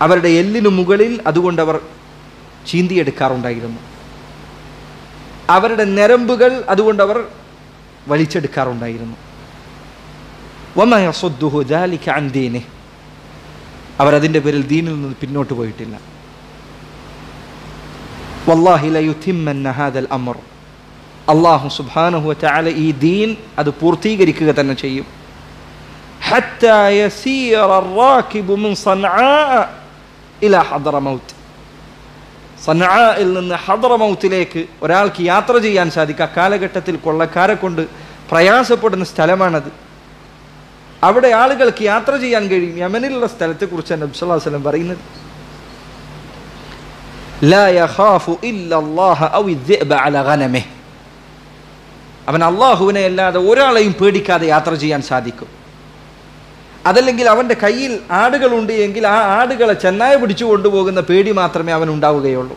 [SPEAKER 1] അവരുടെ എല്ലിനു മുകളിൽ അതുകൊണ്ട് അവർ ചീന്തിയെടുക്കാറുണ്ടായിരുന്നു. അവരുടെ ഞരമ്പുകൾ അതുകൊണ്ട് അവർ വലിച്ചെടുക്കാറുണ്ടായിരുന്നു. വമാ യസുദ്ദുഹു ദാലിക അൻ ദീനിഹി, അവരതിൻ്റെ പേരിൽ ദീനിൽ നിന്ന് പിന്നോട്ട് പോയിട്ടില്ല. വല്ലാഹി ലയുതിമ്മന്ന ഹാദൽ അംർ, അല്ലാഹു സുബ്ഹാനഹു വതആല ഈ ദീൻ അത് പൂർത്തീകരിക്കുക തന്നെ ചെയ്യും. ഹത്താ യസീറ അർറാകിബു മിൻ സൻആ ഇലാ ഹദ്റമൗത്ത്, സൻആയിൽ നിന്ന് ഹദ്റമൗത്തിലേക്ക് ഒരാൾക്ക് യാത്ര ചെയ്യാൻ സാധിക്കും. അക്കാലഘട്ടത്തിൽ കൊള്ളക്കാരെ കൊണ്ട് പ്രയാസപ്പെടുന്ന സ്ഥലമാണത്. അവിടെ ആളുകൾക്ക് യാത്ര ചെയ്യാൻ കഴിയും. യമനിലുള്ള സ്ഥലത്തെക്കുറിച്ച് നബി സല്ലല്ലാഹു അലൈഹി വസല്ലം പറയുന്നത്, ലാ യഖാഫു ഇല്ലല്ലാഹ ഔ الذئب على غنمه, അവൻ അല്ലാഹുവിനെ അല്ലാതെ ഒരാളെയും പേടിക്കാതെ യാത്ര ചെയ്യാൻ സാധിക്കും. അതല്ലെങ്കിൽ അവൻ്റെ കയ്യിൽ ആടുകളുണ്ട് എങ്കിൽ ആ ആടുകളെ ചെന്നായ പിടിച്ചു കൊണ്ടുപോകുന്ന പേടി മാത്രമേ അവൻ ഉണ്ടാവുകയുള്ളൂ.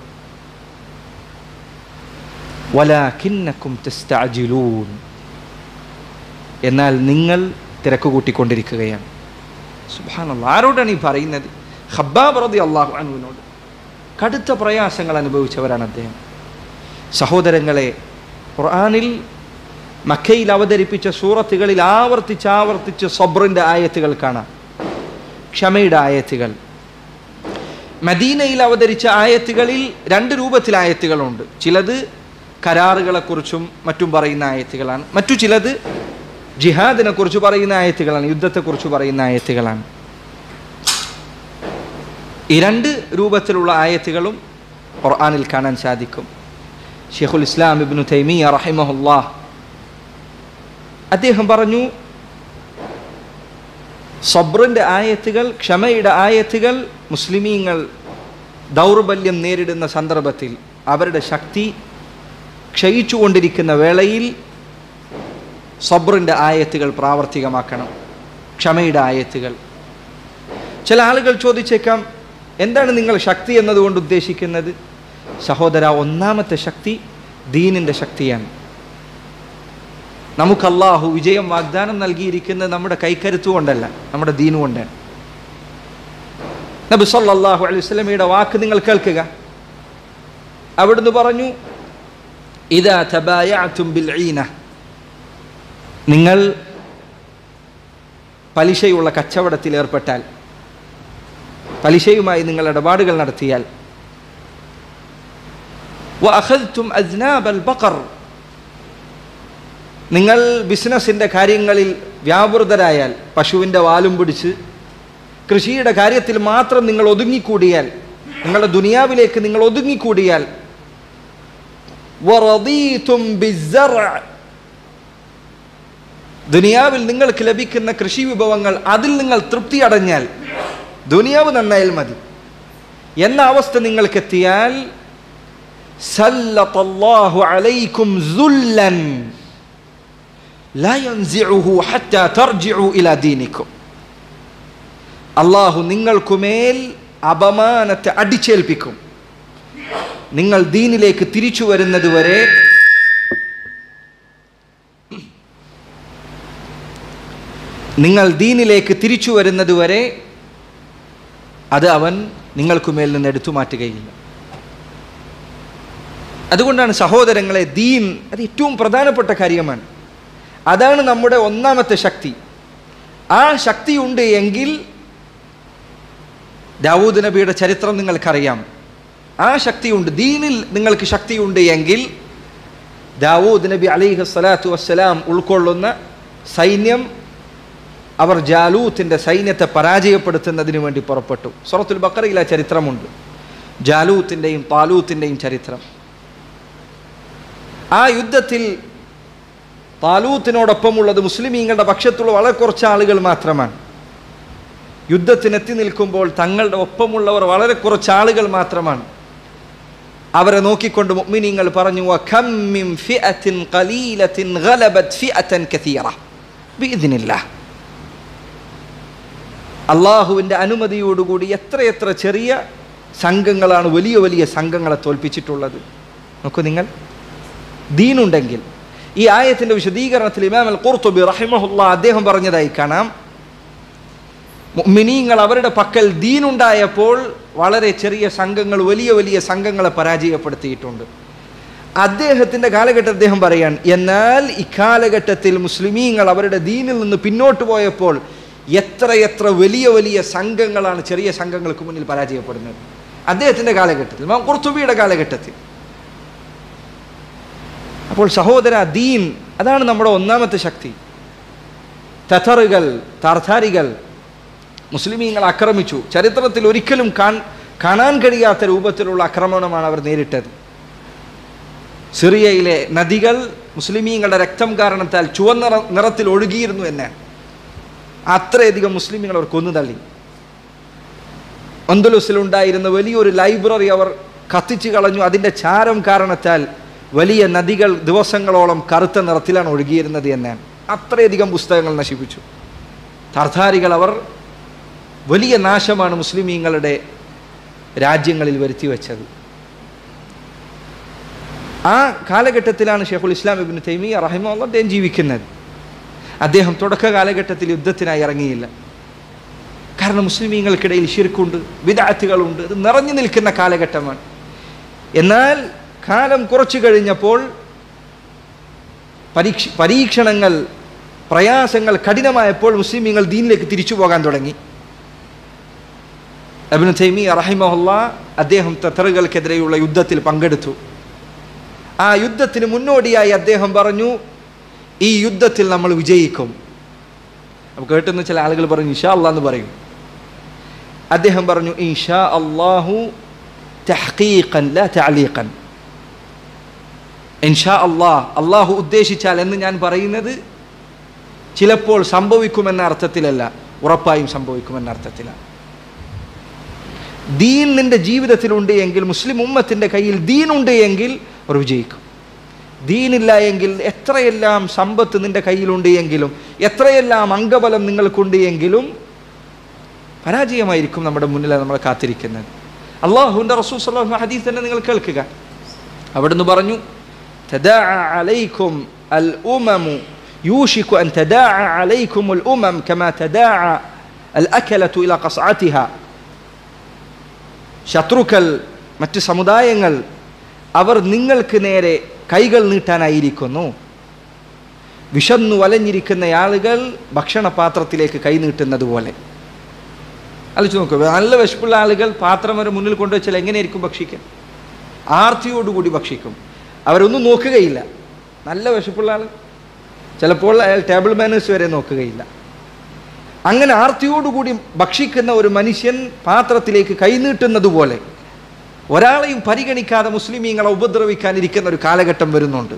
[SPEAKER 1] വലാകിന്നകും തസ്തഅജിലൂൻ, എന്നാൽ നിങ്ങൾ തിരക്ക് കൂട്ടിക്കൊണ്ടിരിക്കുകയാണ്. സുബ്ഹാനല്ലാഹ്, ആരോടാണ് ഈ പറയുന്നത്? ഖബ്ബാബ് റളിയല്ലാഹു അൻഹുവിനോട്. കടുത്ത പ്രയാസങ്ങൾ അനുഭവിച്ചവരാണ് അദ്ദേഹം. സഹോദരങ്ങളെ, ഖുർആനിൽ മക്കയിൽ അവതരിപ്പിച്ച സൂറത്തുകളിൽ ആവർത്തിച്ച് സബ്റിൻ്റെ ആയത്തുകൾ കാണാം, ക്ഷമയുടെ ആയത്തുകൾ. മദീനയിൽ അവതരിച്ച ആയത്തുകളിൽ രണ്ട് രൂപത്തിൽ ആയത്തുകളുണ്ട്. ചിലത് കരാറുകളെക്കുറിച്ചും മറ്റും പറയുന്ന ആയത്തുകളാണ്, മറ്റു ചിലത് ജിഹാദിനെ കുറിച്ച് പറയുന്ന ആയത്തുകളാണ്, യുദ്ധത്തെക്കുറിച്ച് പറയുന്ന ആയത്തുകളാണ്. ഈ രണ്ട് രൂപത്തിലുള്ള ആയത്തുകളും ഖുർആനിൽ കാണാൻ സാധിക്കും. ശൈഖുൽ ഇസ്ലാം ഇബ്നു തൈമിയ്യ റഹിമഹുല്ലാഹ് അദ്ദേഹം പറഞ്ഞു, സബ്റിൻ്റെ ആയത്തുകൾ, ക്ഷമയുടെ ആയത്തുകൾ മുസ്ലിമീങ്ങൾ ദൗർബല്യം നേരിടുന്ന സന്ദർഭത്തിൽ, അവരുടെ ശക്തി ക്ഷയിച്ചുകൊണ്ടിരിക്കുന്ന വേളയിൽ സബ്റിൻ്റെ ആയത്തുകൾ പ്രാവർത്തികമാക്കണം, ക്ഷമയുടെ ആയത്തുകൾ. ചില ആളുകൾ ചോദിച്ചേക്കാം, എന്താണ് നിങ്ങൾ ശക്തി എന്നതുകൊണ്ട് ഉദ്ദേശിക്കുന്നത്? സഹോദര, ഒന്നാമത്തെ ശക്തി ദീനിൻ്റെ ശക്തിയാണ്. നമുക്ക് അല്ലാഹു വിജയം വാഗ്ദാനം നൽകിയിരിക്കുന്നത് നമ്മുടെ കൈക്കരുത്ത് കൊണ്ടല്ല, നമ്മുടെ ദീൻ കൊണ്ടാണ്. നബി സല്ലല്ലാഹു അലൈഹി വസല്ലമയുടെ വാക്ക് നിങ്ങൾ കേൾക്കുക. അവിടുന്ന് പറഞ്ഞു, ഇദാ തബായഅതും ബിൽഈന, നിങ്ങൾ പലിശയുള്ള കച്ചവടത്തിൽ ഏർപ്പെട്ടാൽ, പലിശയുമായി നിങ്ങൾ ഇടപാടുകൾ നടത്തിയാൽ, വഅഖദ്തും അസ്നാബൽ ബഖർ, നിങ്ങൾ ബിസിനസ്സിൻ്റെ കാര്യങ്ങളിൽ വ്യാപൃതരായാൽ, പശുവിൻ്റെ വാലും പിടിച്ച് കൃഷിയുടെ കാര്യത്തിൽ മാത്രം നിങ്ങൾ ഒതുങ്ങിക്കൂടിയാൽ, നിങ്ങളുടെ ദുനിയാവിലേക്ക് നിങ്ങൾ ഒതുങ്ങിക്കൂടിയാൽ, വറദീതും ബിസ്സർഅ, ദുനിയാവിൽ നിങ്ങൾക്ക് ലഭിക്കുന്ന കൃഷി വിഭവങ്ങൾ അതിൽ നിങ്ങൾ തൃപ്തി അടഞ്ഞാൽ, ദുനിയാവ് നന്നായാൽ മതി എന്ന അവസ്ഥ നിങ്ങൾക്കെത്തിയാൽ, സല്ലത്തല്ലാഹു അലൈക്കും സുല്ലൻ ലാ യൻസിഉഹു ഹത്താ തർജിഉ ഇലാ ദീനിക്കും, അല്ലാഹു നിങ്ങൾക്കുമേൽ അപമാനത്തെ അടിച്ചേൽപ്പിക്കും, നിങ്ങൾ ദീനിലേക്ക് തിരിച്ചു വരുന്നത് വരെ. നിങ്ങൾ ദീനിലേക്ക് തിരിച്ചു വരുന്നത് വരെ അത് അവൻ നിങ്ങൾക്കുമേൽ നിന്ന് എടുത്തു മാറ്റുകയില്ല. അതുകൊണ്ടാണ് സഹോദരങ്ങളെ, ദീൻ അത് ഏറ്റവും പ്രധാനപ്പെട്ട കാര്യമാണ്. അതാണ് നമ്മുടെ ഒന്നാമത്തെ ശക്തി. ആ ശക്തിയുണ്ട് എങ്കിൽ, ദാവൂദ് നബിയുടെ ചരിത്രം നിങ്ങൾക്കറിയാം. ആ ശക്തിയുണ്ട്, ദീനിൽ നിങ്ങൾക്ക് ശക്തിയുണ്ട് എങ്കിൽ, ദാവൂദ് നബി അലൈഹി സ്വലാത്തു വസ്സലാം ഉൾക്കൊള്ളുന്ന സൈന്യം, അവർ ജാലൂത്തിൻ്റെ സൈന്യത്തെ പരാജയപ്പെടുത്തുന്നതിന് വേണ്ടി പുറപ്പെട്ടു. സൂറത്തുൽ ബഖറയിൽ ആ ചരിത്രമുണ്ട്, ജാലൂത്തിൻ്റെയും താലൂത്തിൻ്റെയും ചരിത്രം. ആ യുദ്ധത്തിൽ താലൂത്തിനോടൊപ്പമുള്ളത് മുസ്ലിമീങ്ങളുടെ പക്ഷത്തുള്ള വളരെ കുറച്ച് ആളുകൾ മാത്രമാണ്. യുദ്ധത്തിനെത്തി നിൽക്കുമ്പോൾ തങ്ങളുടെ ഒപ്പമുള്ളവർ വളരെ കുറച്ച് ആളുകൾ മാത്രമാണ്. അവരെ നോക്കിക്കൊണ്ട് മുഅ്മിനീങ്ങൾ പറഞ്ഞു, വകം മിൻ ഫിഅത്തിൻ ഖലീലത്തിൻ ഗലബത് ഫിഅതൻ കസീറ ബിഇദ്നില്ലാഹ്, അള്ളാഹുവിൻ്റെ അനുമതിയോടുകൂടി എത്രയെത്ര ചെറിയ സംഘങ്ങളാണ് വലിയ വലിയ സംഘങ്ങളെ തോൽപ്പിച്ചിട്ടുള്ളത്. നോക്കൂ നിങ്ങൾ, ദീനുണ്ടെങ്കിൽ. ഈ ആയത്തിൻ്റെ വിശദീകരണത്തിൽ ഇമാം അൽ ഖുർത്തുബി റഹിമഹുല്ലാഹ് അദ്ദേഹം പറഞ്ഞതായി കാണാം, മുഅ്മിനീങ്ങൾ അവരുടെ പക്കൽ ദീനുണ്ടായപ്പോൾ വളരെ ചെറിയ സംഘങ്ങൾ വലിയ വലിയ സംഘങ്ങളെ പരാജയപ്പെടുത്തിയിട്ടുണ്ട്. അദ്ദേഹത്തിൻ്റെ കാലഘട്ടം അദ്ദേഹം പറയാൻ, എന്നാൽ ഇക്കാലഘട്ടത്തിൽ മുസ്ലിമീങ്ങൾ അവരുടെ ദീനിൽ നിന്ന് പിന്നോട്ട് പോയപ്പോൾ എത്രയെത്ര വലിയ വലിയ സംഘങ്ങളാണ് ചെറിയ സംഘങ്ങൾക്ക് മുന്നിൽ പരാജയപ്പെടുന്നത്. അദ്ദേഹത്തിൻ്റെ കാലഘട്ടത്തിൽ, ഇമാം ഖുർത്തുബിയുടെ കാലഘട്ടത്തിൽ. അപ്പോൾ സഹോദര, ദീൻ അതാണ് നമ്മുടെ ഒന്നാമത്തെ ശക്തി. തതറുകൾ, താർഥാരികൾ മുസ്ലിമീങ്ങൾ ആക്രമിച്ചു. ചരിത്രത്തിൽ ഒരിക്കലും കാണാൻ കഴിയാത്ത രൂപത്തിലുള്ള ആക്രമണമാണ് അവർ നേരിട്ടത്. സിറിയയിലെ നദികൾ മുസ്ലിമീങ്ങളുടെ രക്തം കാരണത്താൽ ചുവന്ന നിറത്തിൽ ഒഴുകിയിരുന്നു എന്നാണ്. അത്രയധികം മുസ്ലിമീങ്ങൾ അവർ കൊന്നുതള്ളി. അന്ദലൂസിലുണ്ടായിരുന്ന വലിയൊരു ലൈബ്രറി അവർ കത്തിച്ചു കളഞ്ഞു. അതിൻ്റെ ചാരം കാരണത്താൽ വലിയ നദികൾ ദിവസങ്ങളോളം കറുത്ത നിറത്തിലാണ് ഒഴുകിയിരുന്നത് എന്നാണ്. അത്രയധികം പുസ്തകങ്ങൾ നശിപ്പിച്ചു താർഥാരികൾ. അവർ വലിയ നാശമാണ് മുസ്ലിമീങ്ങളുടെ രാജ്യങ്ങളിൽ വരുത്തി വെച്ചത്. ആ കാലഘട്ടത്തിലാണ് ഷെയ്ഖുൽ ഇസ്ലാം ഇബ്നു തൈമിയ്യ റഹിമഹുല്ലാഹ് അദ്ദേഹം ജീവിക്കുന്നത്. അദ്ദേഹം തുടക്ക കാലഘട്ടത്തിൽ യുദ്ധത്തിനായി ഇറങ്ങിയില്ല. കാരണം മുസ്ലിമീങ്ങൾക്കിടയിൽ ശിർക്കുണ്ട്, ബിദ്അത്തുകളുണ്ട്, ഇത് നിറഞ്ഞു നിൽക്കുന്ന കാലഘട്ടമാണ്. എന്നാൽ കാലം കുറച്ചു കഴിഞ്ഞപ്പോൾ പരീക്ഷണങ്ങൾ, പ്രയാസങ്ങൾ കഠിനമായപ്പോൾ മുസ്ലിമീങ്ങൾ ദീനിലേക്ക് തിരിച്ചു പോകാൻ തുടങ്ങി. ഇബ്നു തൈമിയ്യ റഹിമഹുല്ലാഹ് അദ്ദേഹം തതറുകൾക്കെതിരെയുള്ള യുദ്ധത്തിൽ പങ്കെടുത്തു. ആ യുദ്ധത്തിന് മുന്നോടിയായി അദ്ദേഹം പറഞ്ഞു, ഈ യുദ്ധത്തിൽ നമ്മൾ വിജയിക്കും. അപ്പോൾ കേട്ടുന്ന ചില ആളുകൾ പറഞ്ഞു ഇൻഷാ അല്ലാഹ് എന്ന് പറയും. അദ്ദേഹം പറഞ്ഞു ഇൻഷാ അല്ലാഹു തഹ്ഖീഖൻ ലാ തഅലീഖൻ. ഇൻഷാ അല്ലാഹ്, അല്ലാഹു ഉദ്ദേശിച്ചാൽ എന്ന് ഞാൻ പറയുന്നത് ചിലപ്പോൾ സംഭവിക്കുമെന്ന അർത്ഥത്തിലല്ല, ഉറപ്പായും സംഭവിക്കുമെന്ന അർത്ഥത്തിലാണ്. ദീൻ നിന്റെ ജീവിതത്തിലുണ്ട് എങ്കിൽ, മുസ്ലിം ഉമ്മത്തിൻ്റെ കയ്യിൽ ദീനുണ്ട് എങ്കിൽ അവർ വിജയിക്കും. ദീനില്ല എങ്കിൽ എത്രയെല്ലാം സമ്പത്ത് നിന്റെ കയ്യിലുണ്ട് എങ്കിലും, എത്രയെല്ലാം അംഗബലം നിങ്ങൾക്കുണ്ട് എങ്കിലും പരാജയമായിരിക്കും നമ്മുടെ മുന്നിൽ നമ്മളെ കാത്തിരിക്കുന്നത്. അല്ലാഹുവിൻ്റെ റസൂൽ സ്വല്ലല്ലാഹു അലൈഹി വസല്ലം ഹദീസ് തന്നെ നിങ്ങൾ കേൾക്കുക. അവിടുന്ന് പറഞ്ഞു, തദാഅ അലൈക്കും അൽ ഉമമു യൂഷികു അൻ തദാഅ അലൈക്കും അൽ ഉമം കമാ തദാഅ അൽ അകലതു ഇലാ ഖസ്അതിഹ. ശത്രുക്കൾ, മറ്റ് സമുദായങ്ങൾ അവർ നിങ്ങൾക്ക് നേരെ കൈകൾ നീട്ടാനായിരിക്കുന്നു. വിശന്നു വലഞ്ഞിരിക്കുന്ന ആളുകൾ ഭക്ഷണപാത്രത്തിലേക്ക് കൈ നീട്ടുന്നത് പോലെ. ആലോചിച്ച് നോക്കുക, നല്ല വിശപ്പുള്ള ആളുകൾ പാത്രം വരെ മുന്നിൽ കൊണ്ടുവച്ചാൽ എങ്ങനെയായിരിക്കും ഭക്ഷിക്കുക? ആർത്തിയോടുകൂടി ഭക്ഷിക്കും. അവരൊന്നും നോക്കുകയില്ല. നല്ല വിശപ്പുള്ള ആൾ ചിലപ്പോൾ അയാൾ ടേബിൾ മാനേഴ്സ് വരെ നോക്കുകയില്ല. അങ്ങനെ ആർത്തിയോടുകൂടി ഭക്ഷിക്കുന്ന ഒരു മനുഷ്യൻ പാത്രത്തിലേക്ക് കൈനീട്ടുന്നത് പോലെ ഒരാളെയും പരിഗണിക്കാതെ മുസ്ലിമീങ്ങളെ ഉപദ്രവിക്കാനിരിക്കുന്ന ഒരു കാലഘട്ടം വരുന്നുണ്ട്.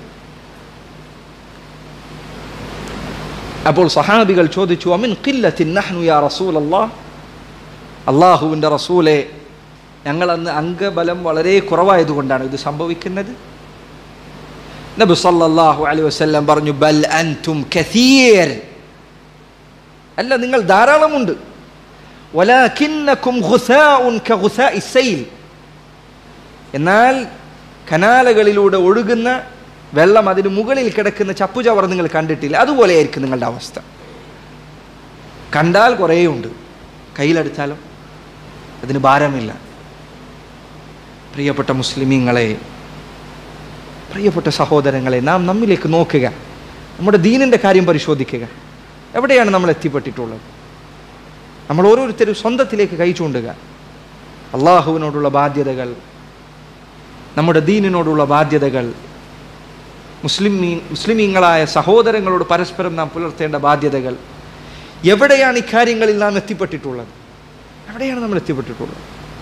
[SPEAKER 1] അപ്പോൾ സഹാബികൾ ചോദിച്ചു, അമിൻ ഖില്ലത്തിൻ നഹ്നു യാ റസൂലല്ലാഹ്, അല്ലാഹുവിൻ്റെ റസൂലെ, ഞങ്ങളന്ന് അംഗബലം വളരെ കുറവായതുകൊണ്ടാണ് ഇത് സംഭവിക്കുന്നത്. നബി സല്ലല്ലാഹു അലൈഹി വസല്ലം പറഞ്ഞു, ബൽ അൻതും കസീർ, അല്ല നിങ്ങൾ ധാരാളമുണ്ട്. വലാകിന്നകും ഖുസാഉൻ കഖുസാഇ സൈൽ, എന്നാൽ കനാലകളിലൂടെ ഒഴുകുന്ന വെള്ളം അതിന് മുകളിൽ കിടക്കുന്ന ചപ്പുചവർ നിങ്ങൾ കണ്ടിട്ടില്ല, അതുപോലെയായിരിക്കും നിങ്ങളുടെ അവസ്ഥ. കണ്ടാൽ കുറേയുണ്ട്, കയ്യിലെടുത്താലും അതിന് ഭാരമില്ല. പ്രിയപ്പെട്ട മുസ്ലിമീങ്ങളെ, പ്രിയപ്പെട്ട സഹോദരങ്ങളെ, നാം നമ്മിലേക്ക് നോക്കുക, നമ്മുടെ ദീനിൻ്റെ കാര്യം പരിശോധിക്കുക. എവിടെയാണ് നമ്മൾ എത്തിപ്പെട്ടിട്ടുള്ളത്? നമ്മൾ ഓരോരുത്തരും സ്വന്തത്തിലേക്ക് കൈ ചൂണ്ടുക. അള്ളാഹുവിനോടുള്ള ബാധ്യതകൾ, നമ്മുടെ ദീനിനോടുള്ള ബാധ്യതകൾ, മുസ്ലിമീങ്ങളായ സഹോദരങ്ങളോട് പരസ്പരം നാം പുലർത്തേണ്ട ബാധ്യതകൾ, എവിടെയാണ് ഇക്കാര്യങ്ങളിൽ നാം എത്തിപ്പെട്ടിട്ടുള്ളത്? എവിടെയാണ് നമ്മൾ എത്തിപ്പെട്ടിട്ടുള്ളത്?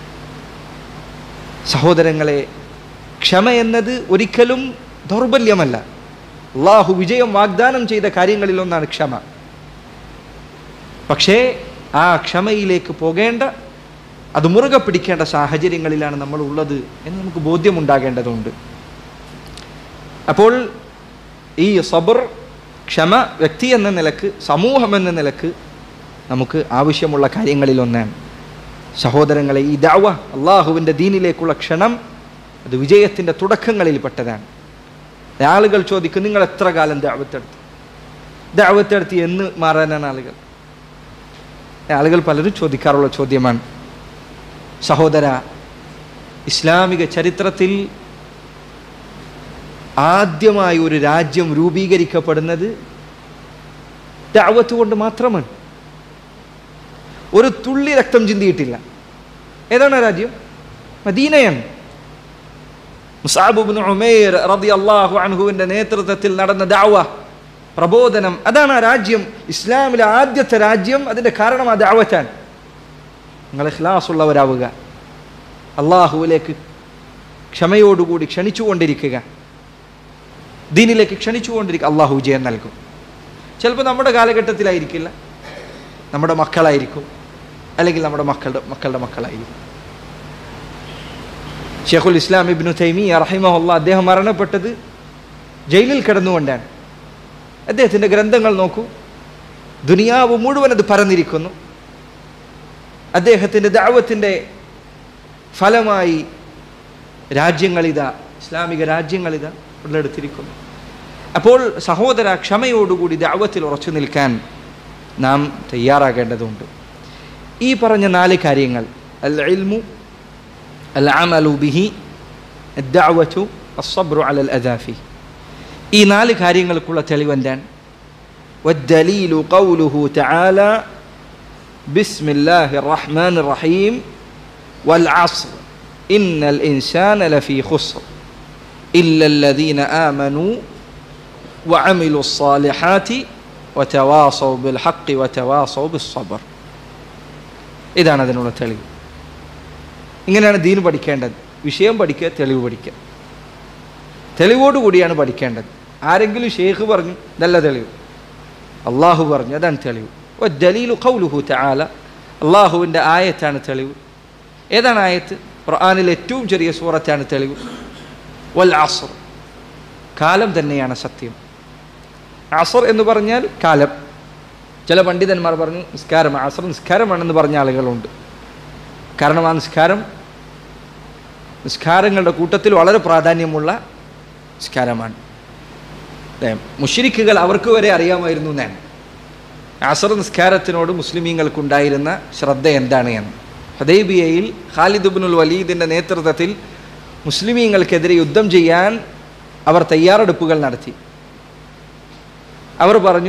[SPEAKER 1] സഹോദരങ്ങളെ, ക്ഷമ എന്നത് ഒരിക്കലും ദൗർബല്യമല്ല. അള്ളാഹു വിജയം വാഗ്ദാനം ചെയ്ത കാര്യങ്ങളിലൊന്നാണ് ക്ഷമ. പക്ഷേ ആ ക്ഷമയിലേക്ക് പോകേണ്ട, അത് മുറുകെ പിടിക്കേണ്ട സാഹചര്യങ്ങളിലാണ് നമ്മൾ ഉള്ളത് എന്ന് നമുക്ക് ബോധ്യമുണ്ടാകേണ്ടതുണ്ട്. അപ്പോൾ ഈ സബർ, ക്ഷമ വ്യക്തി എന്ന നിലക്ക്, സമൂഹം എന്ന നിലക്ക് നമുക്ക് ആവശ്യമുള്ള കാര്യങ്ങളിലൊന്നാണ്. സഹോദരങ്ങളെ, ഈ ദഅവ, അള്ളാഹുവിൻ്റെ ദീനിലേക്കുള്ള ക്ഷണം, അത് വിജയത്തിൻ്റെ തുടക്കങ്ങളിൽപ്പെട്ടതാണ്. ആളുകൾ ചോദിക്കും, നിങ്ങൾ എത്ര കാലം ദഅവത്തെടുത്ത് എന്ന് മാറാനാണ് ആളുകൾ. ആളുകൾ പലരും ചോദിക്കാറുള്ള ചോദ്യമാണ്. സഹോദര, ഇസ്ലാമിക ചരിത്രത്തിൽ ആദ്യമായി ഒരു രാജ്യം രൂപീകരിക്കപ്പെടുന്നത് ദഅവത്ത് കൊണ്ട് മാത്രമാണ്. ഒരു തുള്ളി രക്തം ചിന്തിയിട്ടില്ല. ഏതാണ് രാജ്യം? മദീനയാണ്. മുസ്അബ് ഇബ്നു ഉമൈർ റളിയല്ലാഹു അൻഹുവിന്റെ നേതൃത്വത്തിൽ നടന്ന ദഅവ, പ്രബോധനം, അതാണ് ആ രാജ്യം. ഇസ്ലാമിലെ ആദ്യത്തെ രാജ്യം. അതിന്റെ കാരണം ആ ദഅവത്താണ്. നിങ്ങൾ ഇഖ്ലാസുള്ളവരാവുക, അള്ളാഹുവിലേക്ക് ക്ഷമയോടുകൂടി ക്ഷണിച്ചുകൊണ്ടിരിക്കുക, ദീനിലേക്ക് ക്ഷണിച്ചുകൊണ്ടിരിക്കുക. അള്ളാഹു വിജയം നൽകും. ചിലപ്പോൾ നമ്മുടെ കാലഘട്ടത്തിലായിരിക്കില്ല, നമ്മുടെ മക്കളായിരിക്കും, അല്ലെങ്കിൽ നമ്മുടെ മക്കളുടെ മക്കളായിരിക്കും. ഷെയ്ഖുൽ ഇസ്ലാം ഇബ്നു തൈമിയ്യ റഹിമഹുല്ലാഹ് അദ്ദേഹം മരണപ്പെട്ടത് ജയിലിൽ കിടന്നുകൊണ്ടാണ്. അദ്ദേഹത്തിൻ്റെ ഗ്രന്ഥങ്ങൾ നോക്കൂ, ദുനിയാവ് മുഴുവൻ അത് പരന്നിരിക്കുന്നു. അദ്ദേഹത്തിൻ്റെ ദഅവത്തിൻ്റെ ഫലമായി രാജ്യങ്ങളിതാ, ഇസ്ലാമിക രാജ്യങ്ങളിതാ ഉള്ളെടുത്തിരിക്കുന്നു. അപ്പോൾ സഹോദര, ക്ഷമയോടുകൂടി ദഅവത്തിൽ ഉറച്ചു നിൽക്കാൻ നാം തയ്യാറാകേണ്ടതുണ്ട്. ഈ പറഞ്ഞ 4 കാര്യങ്ങൾ, അൽ ഇൽമു, അൽ അമലു ബിഹി, അദ്ദഅവതു, അസ്സബ്റു അലൽ അദാഫി, ഈ 4 കാര്യങ്ങൾക്കുള്ള തെളിവെന്താണ്? വദ്ദലീലു ഖൗലുഹു തആല ബിസ്മില്ലാഹിർ റഹ്മാനിർ റഹീം വൽ അസ്ർ ഇന്നൽ ഇൻസാന ലഫീ ഖുസ്ർ ഇല്ലല്ലദീന ആമനൂ വഅമിലുസ് സ്വാലിഹാത്തി വതവാസൗ ബിൽ ഹഖ് വതവാസൗ ബിസ് സബ്ർ. ഇതാണ് അതിനുള്ള തെളിവ്. ഇങ്ങനെയാണ് ദീൻ പഠിക്കേണ്ടത്. വിഷയം പഠിക്കുക, തെളിവ് പഠിക്കുക. തെളിവോടുകൂടിയാണ് പഠിക്കേണ്ടത്. ആരെങ്കിലും ഷെയ്ഖ് പറഞ്ഞു ഇതല്ല തെളിവ്, അള്ളാഹു പറഞ്ഞു അതാണ് തെളിവ്. വദ്ദലീലു ഖൗലുഹു തആല, അള്ളാഹുവിൻ്റെ ആയത്താണ് തെളിവ്. ഏതാണ് ആയത്ത്? ഖുർആനിലെ ഏറ്റവും ചെറിയ സൂറത്താണ് തെളിവ്. വൽ അസ്ർ, കാലം തന്നെയാണ് സത്യം. അസ്ർ എന്ന് പറഞ്ഞാൽ കാലം. ചില പണ്ഡിതന്മാർ പറഞ്ഞു നിസ്കാരം, അസ്ർ നിസ്കാരമാണെന്ന് പറഞ്ഞ ആളുകളുണ്ട്. കാരണം ആ നിസ്കാരങ്ങളുടെ കൂട്ടത്തിൽ വളരെ പ്രാധാന്യമുള്ള നിസ്കാരമാണ്. മുശ്രിക്കുകൾ അവർക്ക് വരെ അറിയാമായിരുന്നു ഞാൻ അസ്ർ നിസ്കാരത്തിനോട് മുസ്ലിമീങ്ങൾക്കുണ്ടായിരുന്ന ശ്രദ്ധ എന്താണ് എന്ന്. ഹുദൈബിയയിൽ ഖാലിദ് ഇബ്നുൽ വലീദിൻ്റെ നേതൃത്വത്തിൽ മുസ്ലിമീങ്ങൾക്കെതിരെ യുദ്ധം ചെയ്യാൻ അവർ തയ്യാറെടുപ്പുകൾ നടത്തി. അവർ പറഞ്ഞു,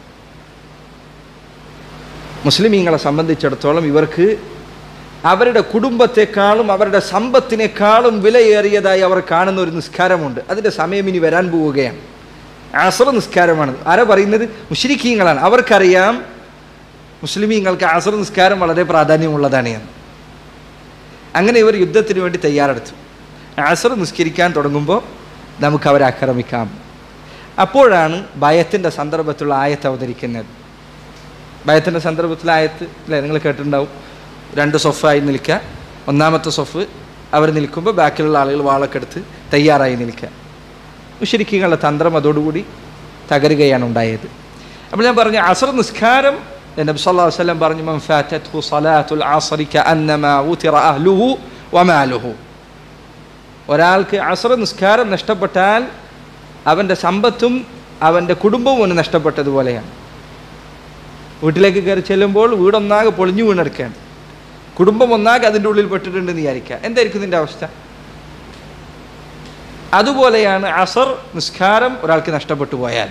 [SPEAKER 1] മുസ്ലിമീങ്ങളെ സംബന്ധിച്ചിടത്തോളം ഇവർക്ക് അവരുടെ കുടുംബത്തെക്കാളും അവരുടെ സമ്പത്തിനേക്കാളും വിലയേറിയതായി അവർ കാണുന്ന ഒരു നിസ്കാരമുണ്ട്. അതിൻ്റെ സമയം ഇനി വരാൻ പോവുകയാണ്. അസ്ർ നിസ്കാരമാണ്. ആരാ പറയുന്നത്? മുശ്രിക്കീങ്ങളാണ്. അവർക്കറിയാം മുസ്ലിമീങ്ങൾക്ക് അസ്ർ നിസ്കാരം വളരെ പ്രാധാന്യമുള്ളതാണ് എന്ന്. അങ്ങനെ ഇവർ യുദ്ധത്തിന് വേണ്ടി തയ്യാറെടുത്തു. അസ്ർ നിസ്കരിക്കാൻ തുടങ്ങുമ്പോൾ നമുക്ക് അവരെ ആക്രമിക്കാം. അപ്പോഴാണ് ബയത്തിൻ്റെ സന്ദർഭത്തിലുള്ള ആയത്ത് അവതരിക്കുന്നത്. ബയത്തിൻ്റെ സന്ദർഭത്തിലെ ആയത്ത് അല്ലേ, നിങ്ങൾ കേട്ടിട്ടുണ്ടാവും. 2 സൊഫായി നിൽക്കുക. ഒന്നാമത്തെ സൊഫ് അവർ നിൽക്കുമ്പോൾ ബാക്കിലുള്ള ആളുകൾ വാളൊക്കെ എടുത്ത് തയ്യാറായി നിൽക്കുക. മുശ്രിക്കുകളുടെ തന്ത്രം അതോടുകൂടി തകരുകയാണ് ഉണ്ടായത്. അപ്പോൾ ഞാൻ പറഞ്ഞു അസ്ർ നിസ്കാരം, നബി സല്ലല്ലാഹു അലൈഹി വസല്ലം പറഞ്ഞു, മൻ ഫാതത്ഹു സ്വലാത്തുൽ അസ്രി കഅന്നമാ ഉതിറ അഹ്ലുഹു വമാലുഹു. ഒരാൾക്ക് അസ്ർ നിസ്കാരം നഷ്ടപ്പെട്ടാൽ അവൻ്റെ സമ്പത്തും അവൻ്റെ കുടുംബവും ഒന്ന് നഷ്ടപ്പെട്ടതുപോലെയാണ്. വീട്ടിലേക്ക് കയറി ചെല്ലുമ്പോൾ വീടൊന്നാകെ പൊളിഞ്ഞു വീണെടുക്കുകയാണ്. കുടുംബം ഒന്നാകെ അതിൻ്റെ ഉള്ളിൽ പെട്ടിട്ടുണ്ടെന്ന് വിചാരിക്കുക. എന്തായിരിക്കും ഇതിൻ്റെ അവസ്ഥ? അതുപോലെയാണ് അസ്ർ നിസ്കാരം ഒരാൾക്ക് നഷ്ടപ്പെട്ടു പോയാൽ.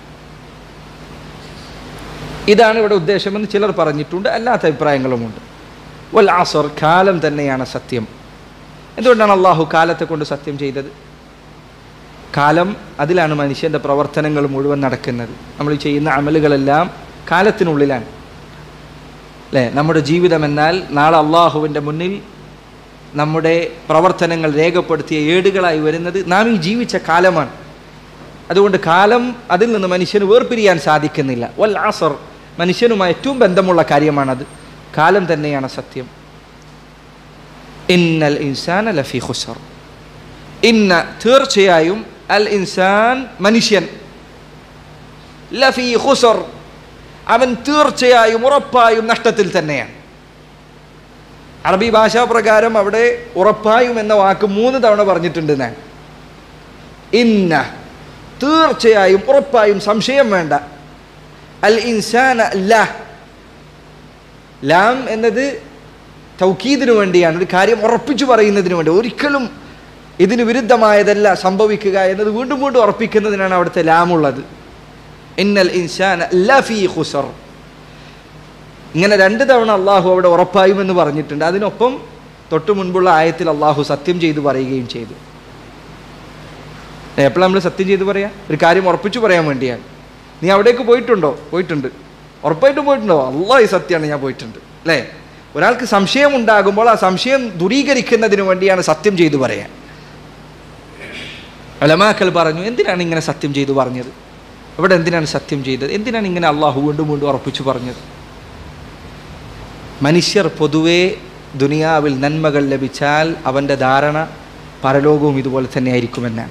[SPEAKER 1] ഇതാണ് ഇവിടെ ഉദ്ദേശമെന്ന് ചിലർ പറഞ്ഞിട്ടുണ്ട്, അല്ലാത്ത അഭിപ്രായങ്ങളുമുണ്ട്. വൽ അസ്ർ, കാലം തന്നെയാണ് സത്യം. എന്തുകൊണ്ടാണ് അള്ളാഹു കാലത്തെ കൊണ്ട് സത്യം ചെയ്തത്? കാലം, അതിലാണ് മനുഷ്യൻ്റെ പ്രവർത്തനങ്ങൾ മുഴുവൻ നടക്കുന്നത്. നമ്മൾ ചെയ്യുന്ന അമലുകളെല്ലാം കാലത്തിനുള്ളിലാണ് അല്ലേ? നമ്മുടെ ജീവിതം എന്നാൽ നാളെ അള്ളാഹുവിൻ്റെ മുന്നിൽ നമ്മുടെ പ്രവർത്തനങ്ങൾ രേഖപ്പെടുത്തിയ ഏടുകളായി വരുന്നത് നാം ഈ ജീവിച്ച കാലമാണ്. അതുകൊണ്ട് കാലം, അതിൽ നിന്ന് മനുഷ്യന് വേർപിരിയാൻ സാധിക്കുന്നില്ല. വൽ അസ്ർ, മനുഷ്യനുമായി ഏറ്റവും ബന്ധമുള്ള കാര്യമാണത്. കാലം തന്നെയാണ് സത്യം. ഇന്നൽ ഇൻസാന ലഫീ ഖുസ്ർ, ഇന്ന തീർച്ചയായും, അൽ ഇൻസാൻ മനുഷ്യൻ, ലഫീ ഖുസ്ർ അവൻ തീർച്ചയായും ഉറപ്പായും നഷ്ടത്തിൽ തന്നെയാണ്. അറബി ഭാഷാ പ്രകാരം അവിടെ ഉറപ്പായും എന്ന വാക്ക് 3 തവണ പറഞ്ഞിട്ടുണ്ട്. ഞാൻ ഇന്ന തീർച്ചയായും, ഉറപ്പായും, സംശയം വേണ്ട. അൽ ഇൻസാന ല, ലാം എന്നത് തൗക്കീദിനു വേണ്ടിയാണ്, ഒരു കാര്യം ഉറപ്പിച്ചു പറയുന്നതിന് വേണ്ടി. ഒരിക്കലും ഇതിന് വിരുദ്ധമായതല്ല സംഭവിക്കുക എന്നത് വീണ്ടും വീണ്ടും ഉറപ്പിക്കുന്നതിനാണ് അവിടുത്തെ ലാമുള്ളത്. ഇന്നൽ ഇൻസാന ലഫീ ഖുസർ. ഇങ്ങനെ 2 തവണ അള്ളാഹു അവിടെ ഉറപ്പായുമെന്ന് പറഞ്ഞിട്ടുണ്ട്. അതിനൊപ്പം തൊട്ടു മുൻപുള്ള ആയത്തിൽ അള്ളാഹു സത്യം ചെയ്തു പറയുകയും ചെയ്തു. എപ്പോഴാണ് നമ്മൾ സത്യം ചെയ്ത് പറയാം? ഒരു കാര്യം ഉറപ്പിച്ചു പറയാൻ വേണ്ടിയാണ്. നീ അവിടേക്ക് പോയിട്ടുണ്ടോ? പോയിട്ടുണ്ട്. ഉറപ്പായിട്ടും പോയിട്ടുണ്ടോ? അള്ളാഹ് സത്യമാണ്, ഞാൻ പോയിട്ടുണ്ട്, അല്ലേ? ഒരാൾക്ക് സംശയം ഉണ്ടാകുമ്പോൾ ആ സംശയം ദൂരീകരിക്കുന്നതിന് വേണ്ടിയാണ് സത്യം ചെയ്തു പറയാൻ. ഉലമാക്കൾ പറഞ്ഞു, എന്തിനാണ് ഇങ്ങനെ സത്യം ചെയ്തു പറഞ്ഞത്? ഇവിടെ എന്തിനാണ് സത്യം ചെയ്തത്? എന്തിനാണ് ഇങ്ങനെ അള്ളാഹു വീണ്ടും വീണ്ടും ഉറപ്പിച്ചു പറഞ്ഞത്? മനുഷ്യർ പൊതുവേ ദുനിയാവിൽ നന്മകൾ ലഭിച്ചാൽ അവൻ്റെ ധാരണ പരലോകവും ഇതുപോലെ തന്നെ ആയിരിക്കുമെന്നാണ്.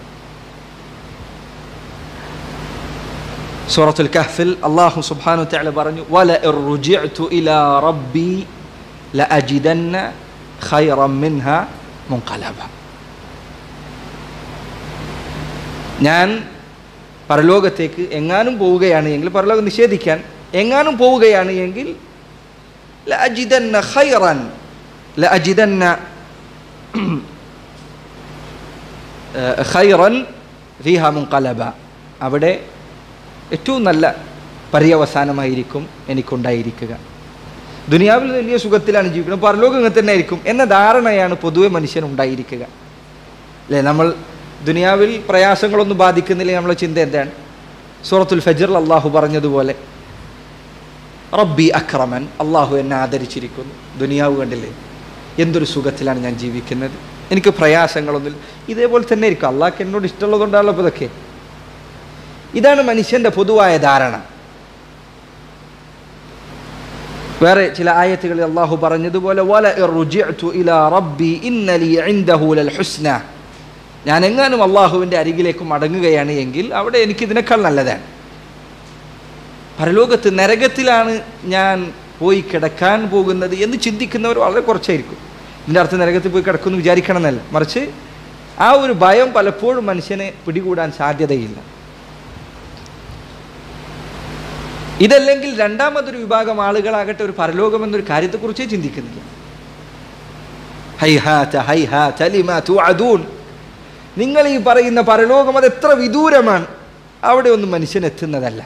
[SPEAKER 1] സൂറത്തുൽ കഹ്ഫിൽ അല്ലാഹു സുബ്ഹാനഹു വതആല പറഞ്ഞു, വലഇൻ റുജിഅതു ഇലാ റബ്ബി ലഅജിദന്ന ഖൈറൻ മിൻഹാ മുൻഖലബ. ഞാൻ പരലോകത്തേക്ക് എങ്ങാനും പോവുകയാണ് എങ്കിൽ, പരലോകം നിഷേധിക്കാൻ എങ്ങാനും പോവുകയാണ് എങ്കിൽ, ലഅജിദന്ന ഖൈറൻ, ലഅജിദന്ന ഖൈറൻ ഫീഹാ മുൻഖലബ, അവിടെ ഏറ്റവും നല്ല പര്യവസാനമായിരിക്കും എനിക്കുണ്ടായിരിക്കുക. ദുനിയാവിൽ വലിയ സുഖത്തിലാണ് ജീവിക്കുന്നത്, പരലോകം ഇങ്ങനെ തന്നെ ആയിരിക്കും എന്ന ധാരണയാണ് പൊതുവെ മനുഷ്യനുണ്ടായിരിക്കുക, അല്ലേ? നമ്മൾ ദുനിയാവിൽ പ്രയാസങ്ങളൊന്നും ബാധിക്കുന്നില്ല, നമ്മളെ ചിന്ത എന്താണ്? സൂറത്തുൽ ഫജ്റിൽ അള്ളാഹു പറഞ്ഞതുപോലെ, റബ്ബി അക്രമൻ, അള്ളാഹു എന്നെ ആദരിച്ചിരിക്കുന്നു. ദുനിയാവ് കണ്ടില്ലേ, എന്തൊരു സുഖത്തിലാണ് ഞാൻ ജീവിക്കുന്നത്, എനിക്ക് പ്രയാസങ്ങളൊന്നുമില്ല. ഇതേപോലെ തന്നെ ആയിരിക്കും. അള്ളാഹ്ക്ക് എന്നോട് ഇഷ്ടമുള്ളതുകൊണ്ടാണല്ലോ ഇപ്പോൾ ഇതൊക്കെ. ഇതാണ് മനുഷ്യൻ്റെ പൊതുവായ ധാരണ. വേറെ ചില ആയത്തുകളിൽ അള്ളാഹു പറഞ്ഞതുപോലെ, വലഇൻ റുജിഅതു ഇലാ റബ്ബി ഇന്ന ലീ ഇൻദഹു ലൽ ഹുസ്ന, ഞാൻ എങ്ങാനും അള്ളാഹുവിൻ്റെ അരികിലേക്ക് മടങ്ങുകയാണ് എങ്കിൽ അവിടെ എനിക്കിതിനേക്കാൾ നല്ലതാണ്. പരലോകത്ത് നരകത്തിലാണ് ഞാൻ പോയി കിടക്കാൻ പോകുന്നത് എന്ന് ചിന്തിക്കുന്നവർ വളരെ കുറച്ചായിരിക്കും. ഇതിൻ്റെ അർത്ഥം നരകത്തിൽ പോയി കിടക്കുമെന്ന് വിചാരിക്കണം എന്നല്ല, മറിച്ച് ആ ഒരു ഭയം പലപ്പോഴും മനുഷ്യനെ പിടികൂടാൻ സാധ്യതയില്ല. ഇതല്ലെങ്കിൽ രണ്ടാമതൊരു വിഭാഗം ആളുകളാകട്ടെ ഒരു പരലോകം എന്നൊരു കാര്യത്തെക്കുറിച്ചേ ചിന്തിക്കുന്നില്ല. ഹൈഹാത ഹൈഹാത ലിമാ തുഅദൂൻ, നിങ്ങൾ ഈ പറയുന്ന പരലോകം അത് എത്ര വിദൂരമാണ്, അവിടെ ഒന്നും മനുഷ്യൻ എത്തുന്നതല്ല.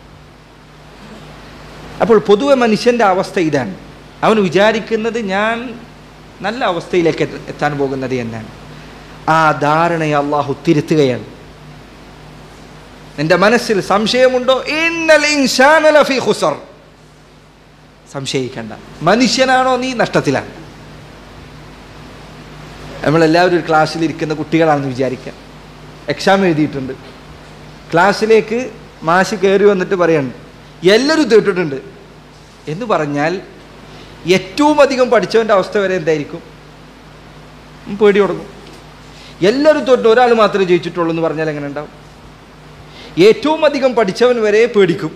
[SPEAKER 1] അപ്പോൾ പൊതുവെ മനുഷ്യൻ്റെ അവസ്ഥ ഇതാണ്. അവൻ വിചാരിക്കുന്നത് ഞാൻ നല്ല അവസ്ഥയിലേക്ക് എത്താൻ പോകുന്നത് എന്നാണ്. ആ ധാരണയെ അള്ളാഹു തിരുത്തുകയാണ്. എൻ്റെ മനസ്സിൽ സംശയമുണ്ടോ? ഇന്നൽ ഇൻസാന ലഫീ ഖുസർ, സംശയിക്കണ്ട, മനുഷ്യനാണോ നീ, നഷ്ടത്തിലാണ്. നമ്മളെല്ലാവരും ഒരു ക്ലാസ്സിലിരിക്കുന്ന കുട്ടികളാണെന്ന് വിചാരിക്കാം. എക്സാം എഴുതിയിട്ടുണ്ട്. ക്ലാസ്സിലേക്ക് മാഷ് കയറി വന്നിട്ട് പറയാണ്, എല്ലാവരും തോറ്റിട്ടുണ്ട് എന്ന് പറഞ്ഞാൽ ഏറ്റവും അധികം പഠിച്ചവൻ്റെ അവസ്ഥ വരെ എന്തായിരിക്കും? പേടി തുടങ്ങും. എല്ലാവരും തോറ്റു, ഒരാൾ മാത്രമേ ജയിച്ചിട്ടുള്ളൂ എന്ന് പറഞ്ഞാൽ എങ്ങനെ ഉണ്ടാവും? ഏറ്റവും അധികം പഠിച്ചവൻ വരെ പേടിക്കും.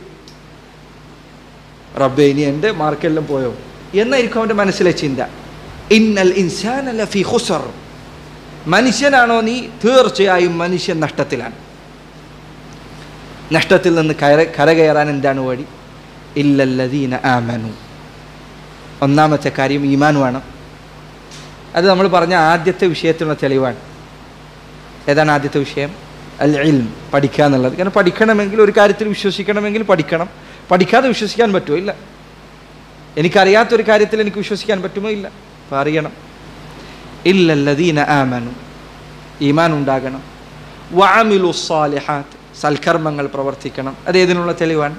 [SPEAKER 1] റബ്ബേ, ഇനി എൻ്റെ മാർക്കെല്ലാം പോയോ എന്നായിരിക്കും അവൻ്റെ മനസ്സിലെ ചിന്ത. ഇന്നൽ ഇൻസാന ലഫീ ഖുസർ, മനുഷ്യനാണോ നീ, തീർച്ചയായും മനുഷ്യൻ നഷ്ടത്തിലാണ്. നഷ്ടത്തിൽ നിന്ന് കരകയറാൻ എന്താണ് വഴി? ഇല്ലല്ലദീന ആമനു, ഒന്നാമത്തെ കാര്യം ഈമാൻ വേണം. അത് നമ്മൾ പറഞ്ഞ ആദ്യത്തെ വിഷയത്തിനുള്ള തെളിവാണ്. ഏതാണ് ആദ്യത്തെ വിഷയം? അൽ ഇൽം, പഠിക്കുക എന്നുള്ളത്. കാരണം പഠിക്കണമെങ്കിൽ, ഒരു കാര്യത്തിൽ വിശ്വസിക്കണമെങ്കിൽ പഠിക്കണം. പഠിക്കാതെ വിശ്വസിക്കാൻ പറ്റുമോ? ഇല്ല. എനിക്കറിയാത്തൊരു കാര്യത്തിൽ എനിക്ക് വിശ്വസിക്കാൻ പറ്റുമോ? ഇല്ല. അപ്പോൾ അറിയണം. ഇല്ലല്ലദീന ആമനു, ഈമാൻ ഉണ്ടാകണം. വഅമിലു സ്സാലിഹാത്ത്, സൽക്കർമ്മങ്ങൾ പ്രവർത്തിക്കണം. അതേതിനുള്ള തെളിവാണ്?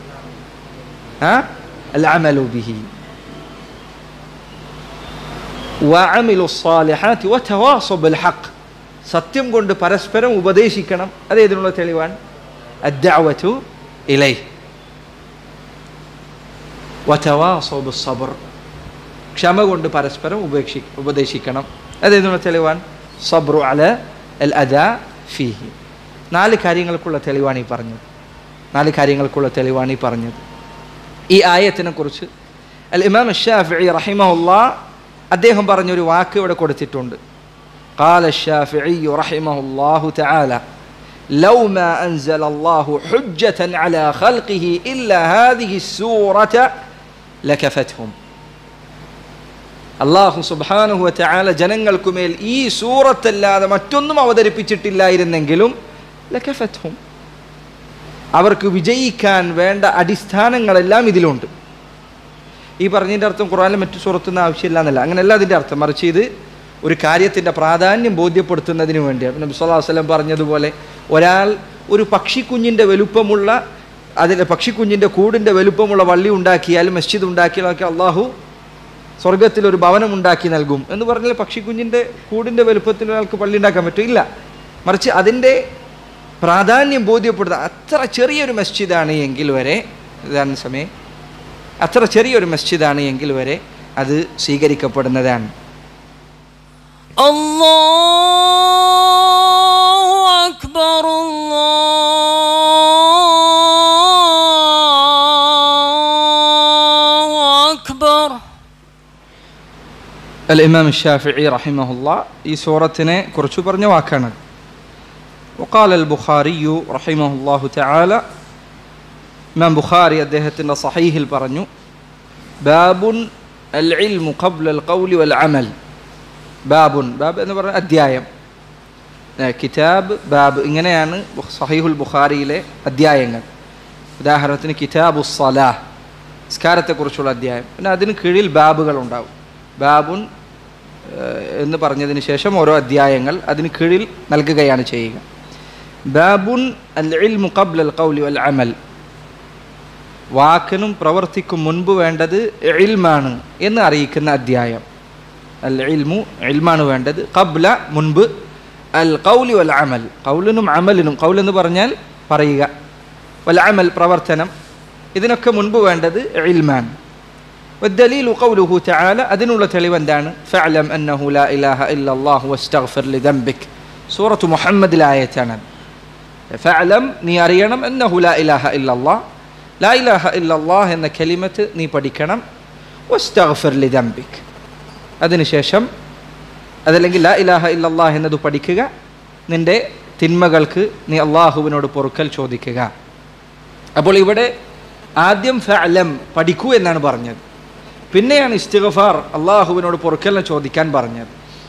[SPEAKER 1] അൽ അമലു ബിഹി വഅമിലു സ്സാലിഹാത്ത് വതവാസൗ ബിൽ ഹഖ്, സത്യം കൊണ്ട് പരസ്പരം ഉപദേശിക്കണം. അതേതിനുള്ള തെളിവാണ്? അദ്ദഅവതു ഇലൈഹി വതവാസൗ ബിസ്സബ്ർ, ക്ഷമ കൊണ്ട് പരസ്പരം ഉപദേശിക്കണം. അതേതിനുള്ള തെളിവാണ്? സബ്റു അല അൽ അദാ ഫീഹി. 4 കാര്യങ്ങൾക്കുള്ള തെളിവാണ് ഈ പറഞ്ഞത്. 4 കാര്യങ്ങൾക്കുള്ള തെളിവാണ് ഈ പറഞ്ഞത്. ഈ ആയത്തിനെ കുറിച്ച് അൽ ഇമാം അശ്ശാഫിഈ റഹിമഹുല്ലാഹ് അദ്ദേഹം പറഞ്ഞൊരു വാക്ക് ഇവിടെ കൊടുത്തിട്ടുണ്ട്. ഖാല അശ്ശാഫിഈ റഹിമഹുല്ലാഹു തആല, ലൗ മാ അൻസല അല്ലാഹു ഹുജ്ജതൻ അലാ ഖൽഖിഹി ഇല്ലാ ഹാദിഹി സൂറത ലകഫത്ഹും. അല്ലാഹു സുബ്ഹാനഹു വ തആല ജനങ്ങൾക്കുമേൽ ഈ സൂറത്തല്ലാതെ മറ്റൊന്നും അവതരിപ്പിച്ചിട്ടില്ലായിരുന്നെങ്കിലും ലകഫത്ഹും, അവർക്ക് വിജയിക്കാൻ വേണ്ട അടിസ്ഥാനങ്ങളെല്ലാം ഇതിലുണ്ട്. ഈ പറഞ്ഞതിൻ്റെ അർത്ഥം ഖുർആനിലെ മറ്റു സൂറത്തൊന്നും ആവശ്യമില്ല എന്നല്ല, അങ്ങനെയല്ല അതിൻ്റെ അർത്ഥം. മറിച്ച് ഇത് ഒരു കാര്യത്തിൻ്റെ പ്രാധാന്യം ബോധ്യപ്പെടുത്തുന്നതിന് വേണ്ടിയാണ്. നബി സല്ലല്ലാഹു അലൈഹി വസല്ലം പറഞ്ഞതുപോലെ ഒരാൾ ഒരു പക്ഷിക്കുഞ്ഞിൻ്റെ വലുപ്പമുള്ള, അതിൻ്റെ പക്ഷിക്കുഞ്ഞിൻ്റെ കൂടിൻ്റെ വലുപ്പമുള്ള വള്ളി ഉണ്ടാക്കിയാൽ, മസ്ജിദ് ഉണ്ടാക്കിയാലൊക്കെ അള്ളാഹു സ്വർഗത്തിലൊരു ഭവനം ഉണ്ടാക്കി നൽകും എന്ന് പറഞ്ഞാൽ പക്ഷിക്കുഞ്ഞിൻ്റെ കൂടിൻ്റെ വലുപ്പത്തിൽ ഒരാൾക്ക് പള്ളി ഉണ്ടാക്കാൻ പറ്റില്ല. മറിച്ച് അതിൻ്റെ പ്രാധാന്യം ബോധ്യപ്പെടുന്ന അത്ര ചെറിയൊരു മസ്ജിദാണ് എങ്കിൽ വരെ, ഇതാണ് സമയം, അത്ര ചെറിയൊരു മസ്ജിദാണ് എങ്കിൽ വരെ അത് സ്വീകരിക്കപ്പെടുന്നതാണ്.
[SPEAKER 2] അല്ലാഹു അക്ബർ അല്ലാഹു അക്ബർ.
[SPEAKER 1] الإمام الشافعي رحمه الله ഈ സൂറത്തിനെ കുറിച്ച് പറഞ്ഞ വാക്കാണ്. وقال البخاري رحمه الله تعالى, ഇമാം ബുഖാരി അദ്ദേഹത്തിൻ്റെ സഹീഹിൽ പറഞ്ഞു, ബാബുൻ അൽ ഇൽമു ഖബ്ല അൽ ഖൗലി വൽ അമൽ. ബാബുൻ, ബാബ് എന്ന് പറഞ്ഞ അധ്യായം, കിതാബ്, ബാബ്, ഇങ്ങനെയാണ് സഹീഹുൽ ബുഖാരിയിലെ അധ്യായങ്ങൾ. ഉദാഹരണത്തിന് കിതാബു സ്വലാഹ്, നിസ്കാരത്തെക്കുറിച്ചുള്ള അധ്യായം, പിന്നെ അതിന് കീഴിൽ ബാബുകൾ ഉണ്ടാവും. ബാബുൻ എന്ന് പറഞ്ഞതിന് ശേഷം ഓരോ അധ്യായങ്ങൾ അതിന് കീഴിൽ നൽകുകയാണ് ചെയ്യുക. ബാബുൻ അൽ ഇൽമു ഖബ്ല അൽ ഖൗലി വൽ അമൽ, വാക്കിനും പ്രവർത്തിക്കും മുൻപ് വേണ്ടത് ഇൽമാണ് എന്ന് അറിയിക്കുന്ന അധ്യായം. അൽ ഇൽമു, ഇൽമാണ് വേണ്ടത്, ഖബ്ല മുൻപ്, അൽ ഖൗലി വൽ അമൽ, ഖൗലിനും അമലിനും, ഖൗൽ എന്ന് പറഞ്ഞാൽ പറയുക, വൽ അമൽ പ്രവർത്തനം, ഇതിനൊക്കെ മുൻപ് വേണ്ടത് ഇൽമാണ്. والدليل قوله تعالى, അതിനുള്ള തെളിവ് എന്താണ്? ഫഅലം അന്നഹു ലാ ഇലാഹ ഇല്ലല്ലാഹു വസ്തഗ്ഫിർ ലിദംബിക്, സൂറത്തു മുഹമ്മദിലെ ആയത്താണ്. ഫഅലം, നീ അറിയണം, അന്നഹു ലാ ഇലാഹ ഇല്ലല്ലാഹ്, ലാ ഇലാഹ ഇല്ലല്ലാഹ് എന്ന കലിമത്ത് നീ പഠിക്കണം, വസ്തഗ്ഫിർ ലിദംബിക്, അതിനുശേഷം അതല്ലെങ്കിൽ ലാ ഇലാഹ ഇല്ലല്ലാഹ് എന്നത് പഠിക്കുക, നിൻ്റെ തിന്മകൾക്ക് നീ അള്ളാഹുവിനോട് പൊറുക്കൽ ചോദിക്കുക. അപ്പോൾ ഇവിടെ ആദ്യം ഫഅലം, പഠിക്കൂ എന്നാണ് പറഞ്ഞത്. പിന്നെയാണ് ഇസ്തിഗ്ഫാർ, അള്ളാഹുവിനോട് പൊറുക്കലിനെ ചോദിക്കാൻ പറഞ്ഞത്.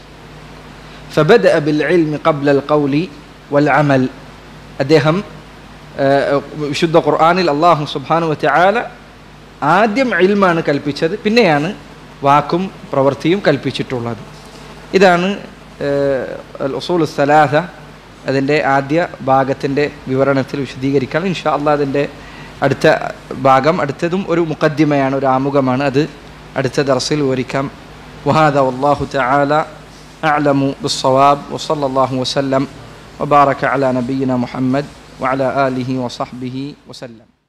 [SPEAKER 1] ഫബദഅ ബിൽ ഇൽമി ഖബ്ല അൽ ഖൗലി വൽ അമൽ, അദ്ദേഹം വിശുദ്ധ ഖുർആനിൽ അല്ലാഹു സുബ്ഹാനഹു വ തആല ആദ്യം ഇൽമാണ് കൽപ്പിച്ചത്, പിന്നെയാണ് വാക്കും പ്രവൃത്തിയും കൽപ്പിച്ചിട്ടുള്ളത്. ഇതാണ് അൽ ഉസൂൽ സലാസ, അതിൻ്റെ ആദ്യ ഭാഗത്തിൻ്റെ വിവരണത്തിൽ വിശദീകരിക്കാൻ. ഇൻഷാ അല്ലാഹ് അതിൻ്റെ അടുത്ത ഭാഗം, അടുത്തതും ഒരു മുഖദ്ദിമയാണ്, ഒരു ആമുഖമാണ്, അത് അടുത്ത ദർസിൽ വിവരിക്കാം. വഹാദ വല്ലാഹു തആല അഅലമു ബിസ്സവാബ് വസല്ലല്ലാഹു വസല്ലം വബാറക അലാ നബിയിന മുഹമ്മദ് വഅലാ ആലിഹി വസഹ്ബിഹി വസല്ലം.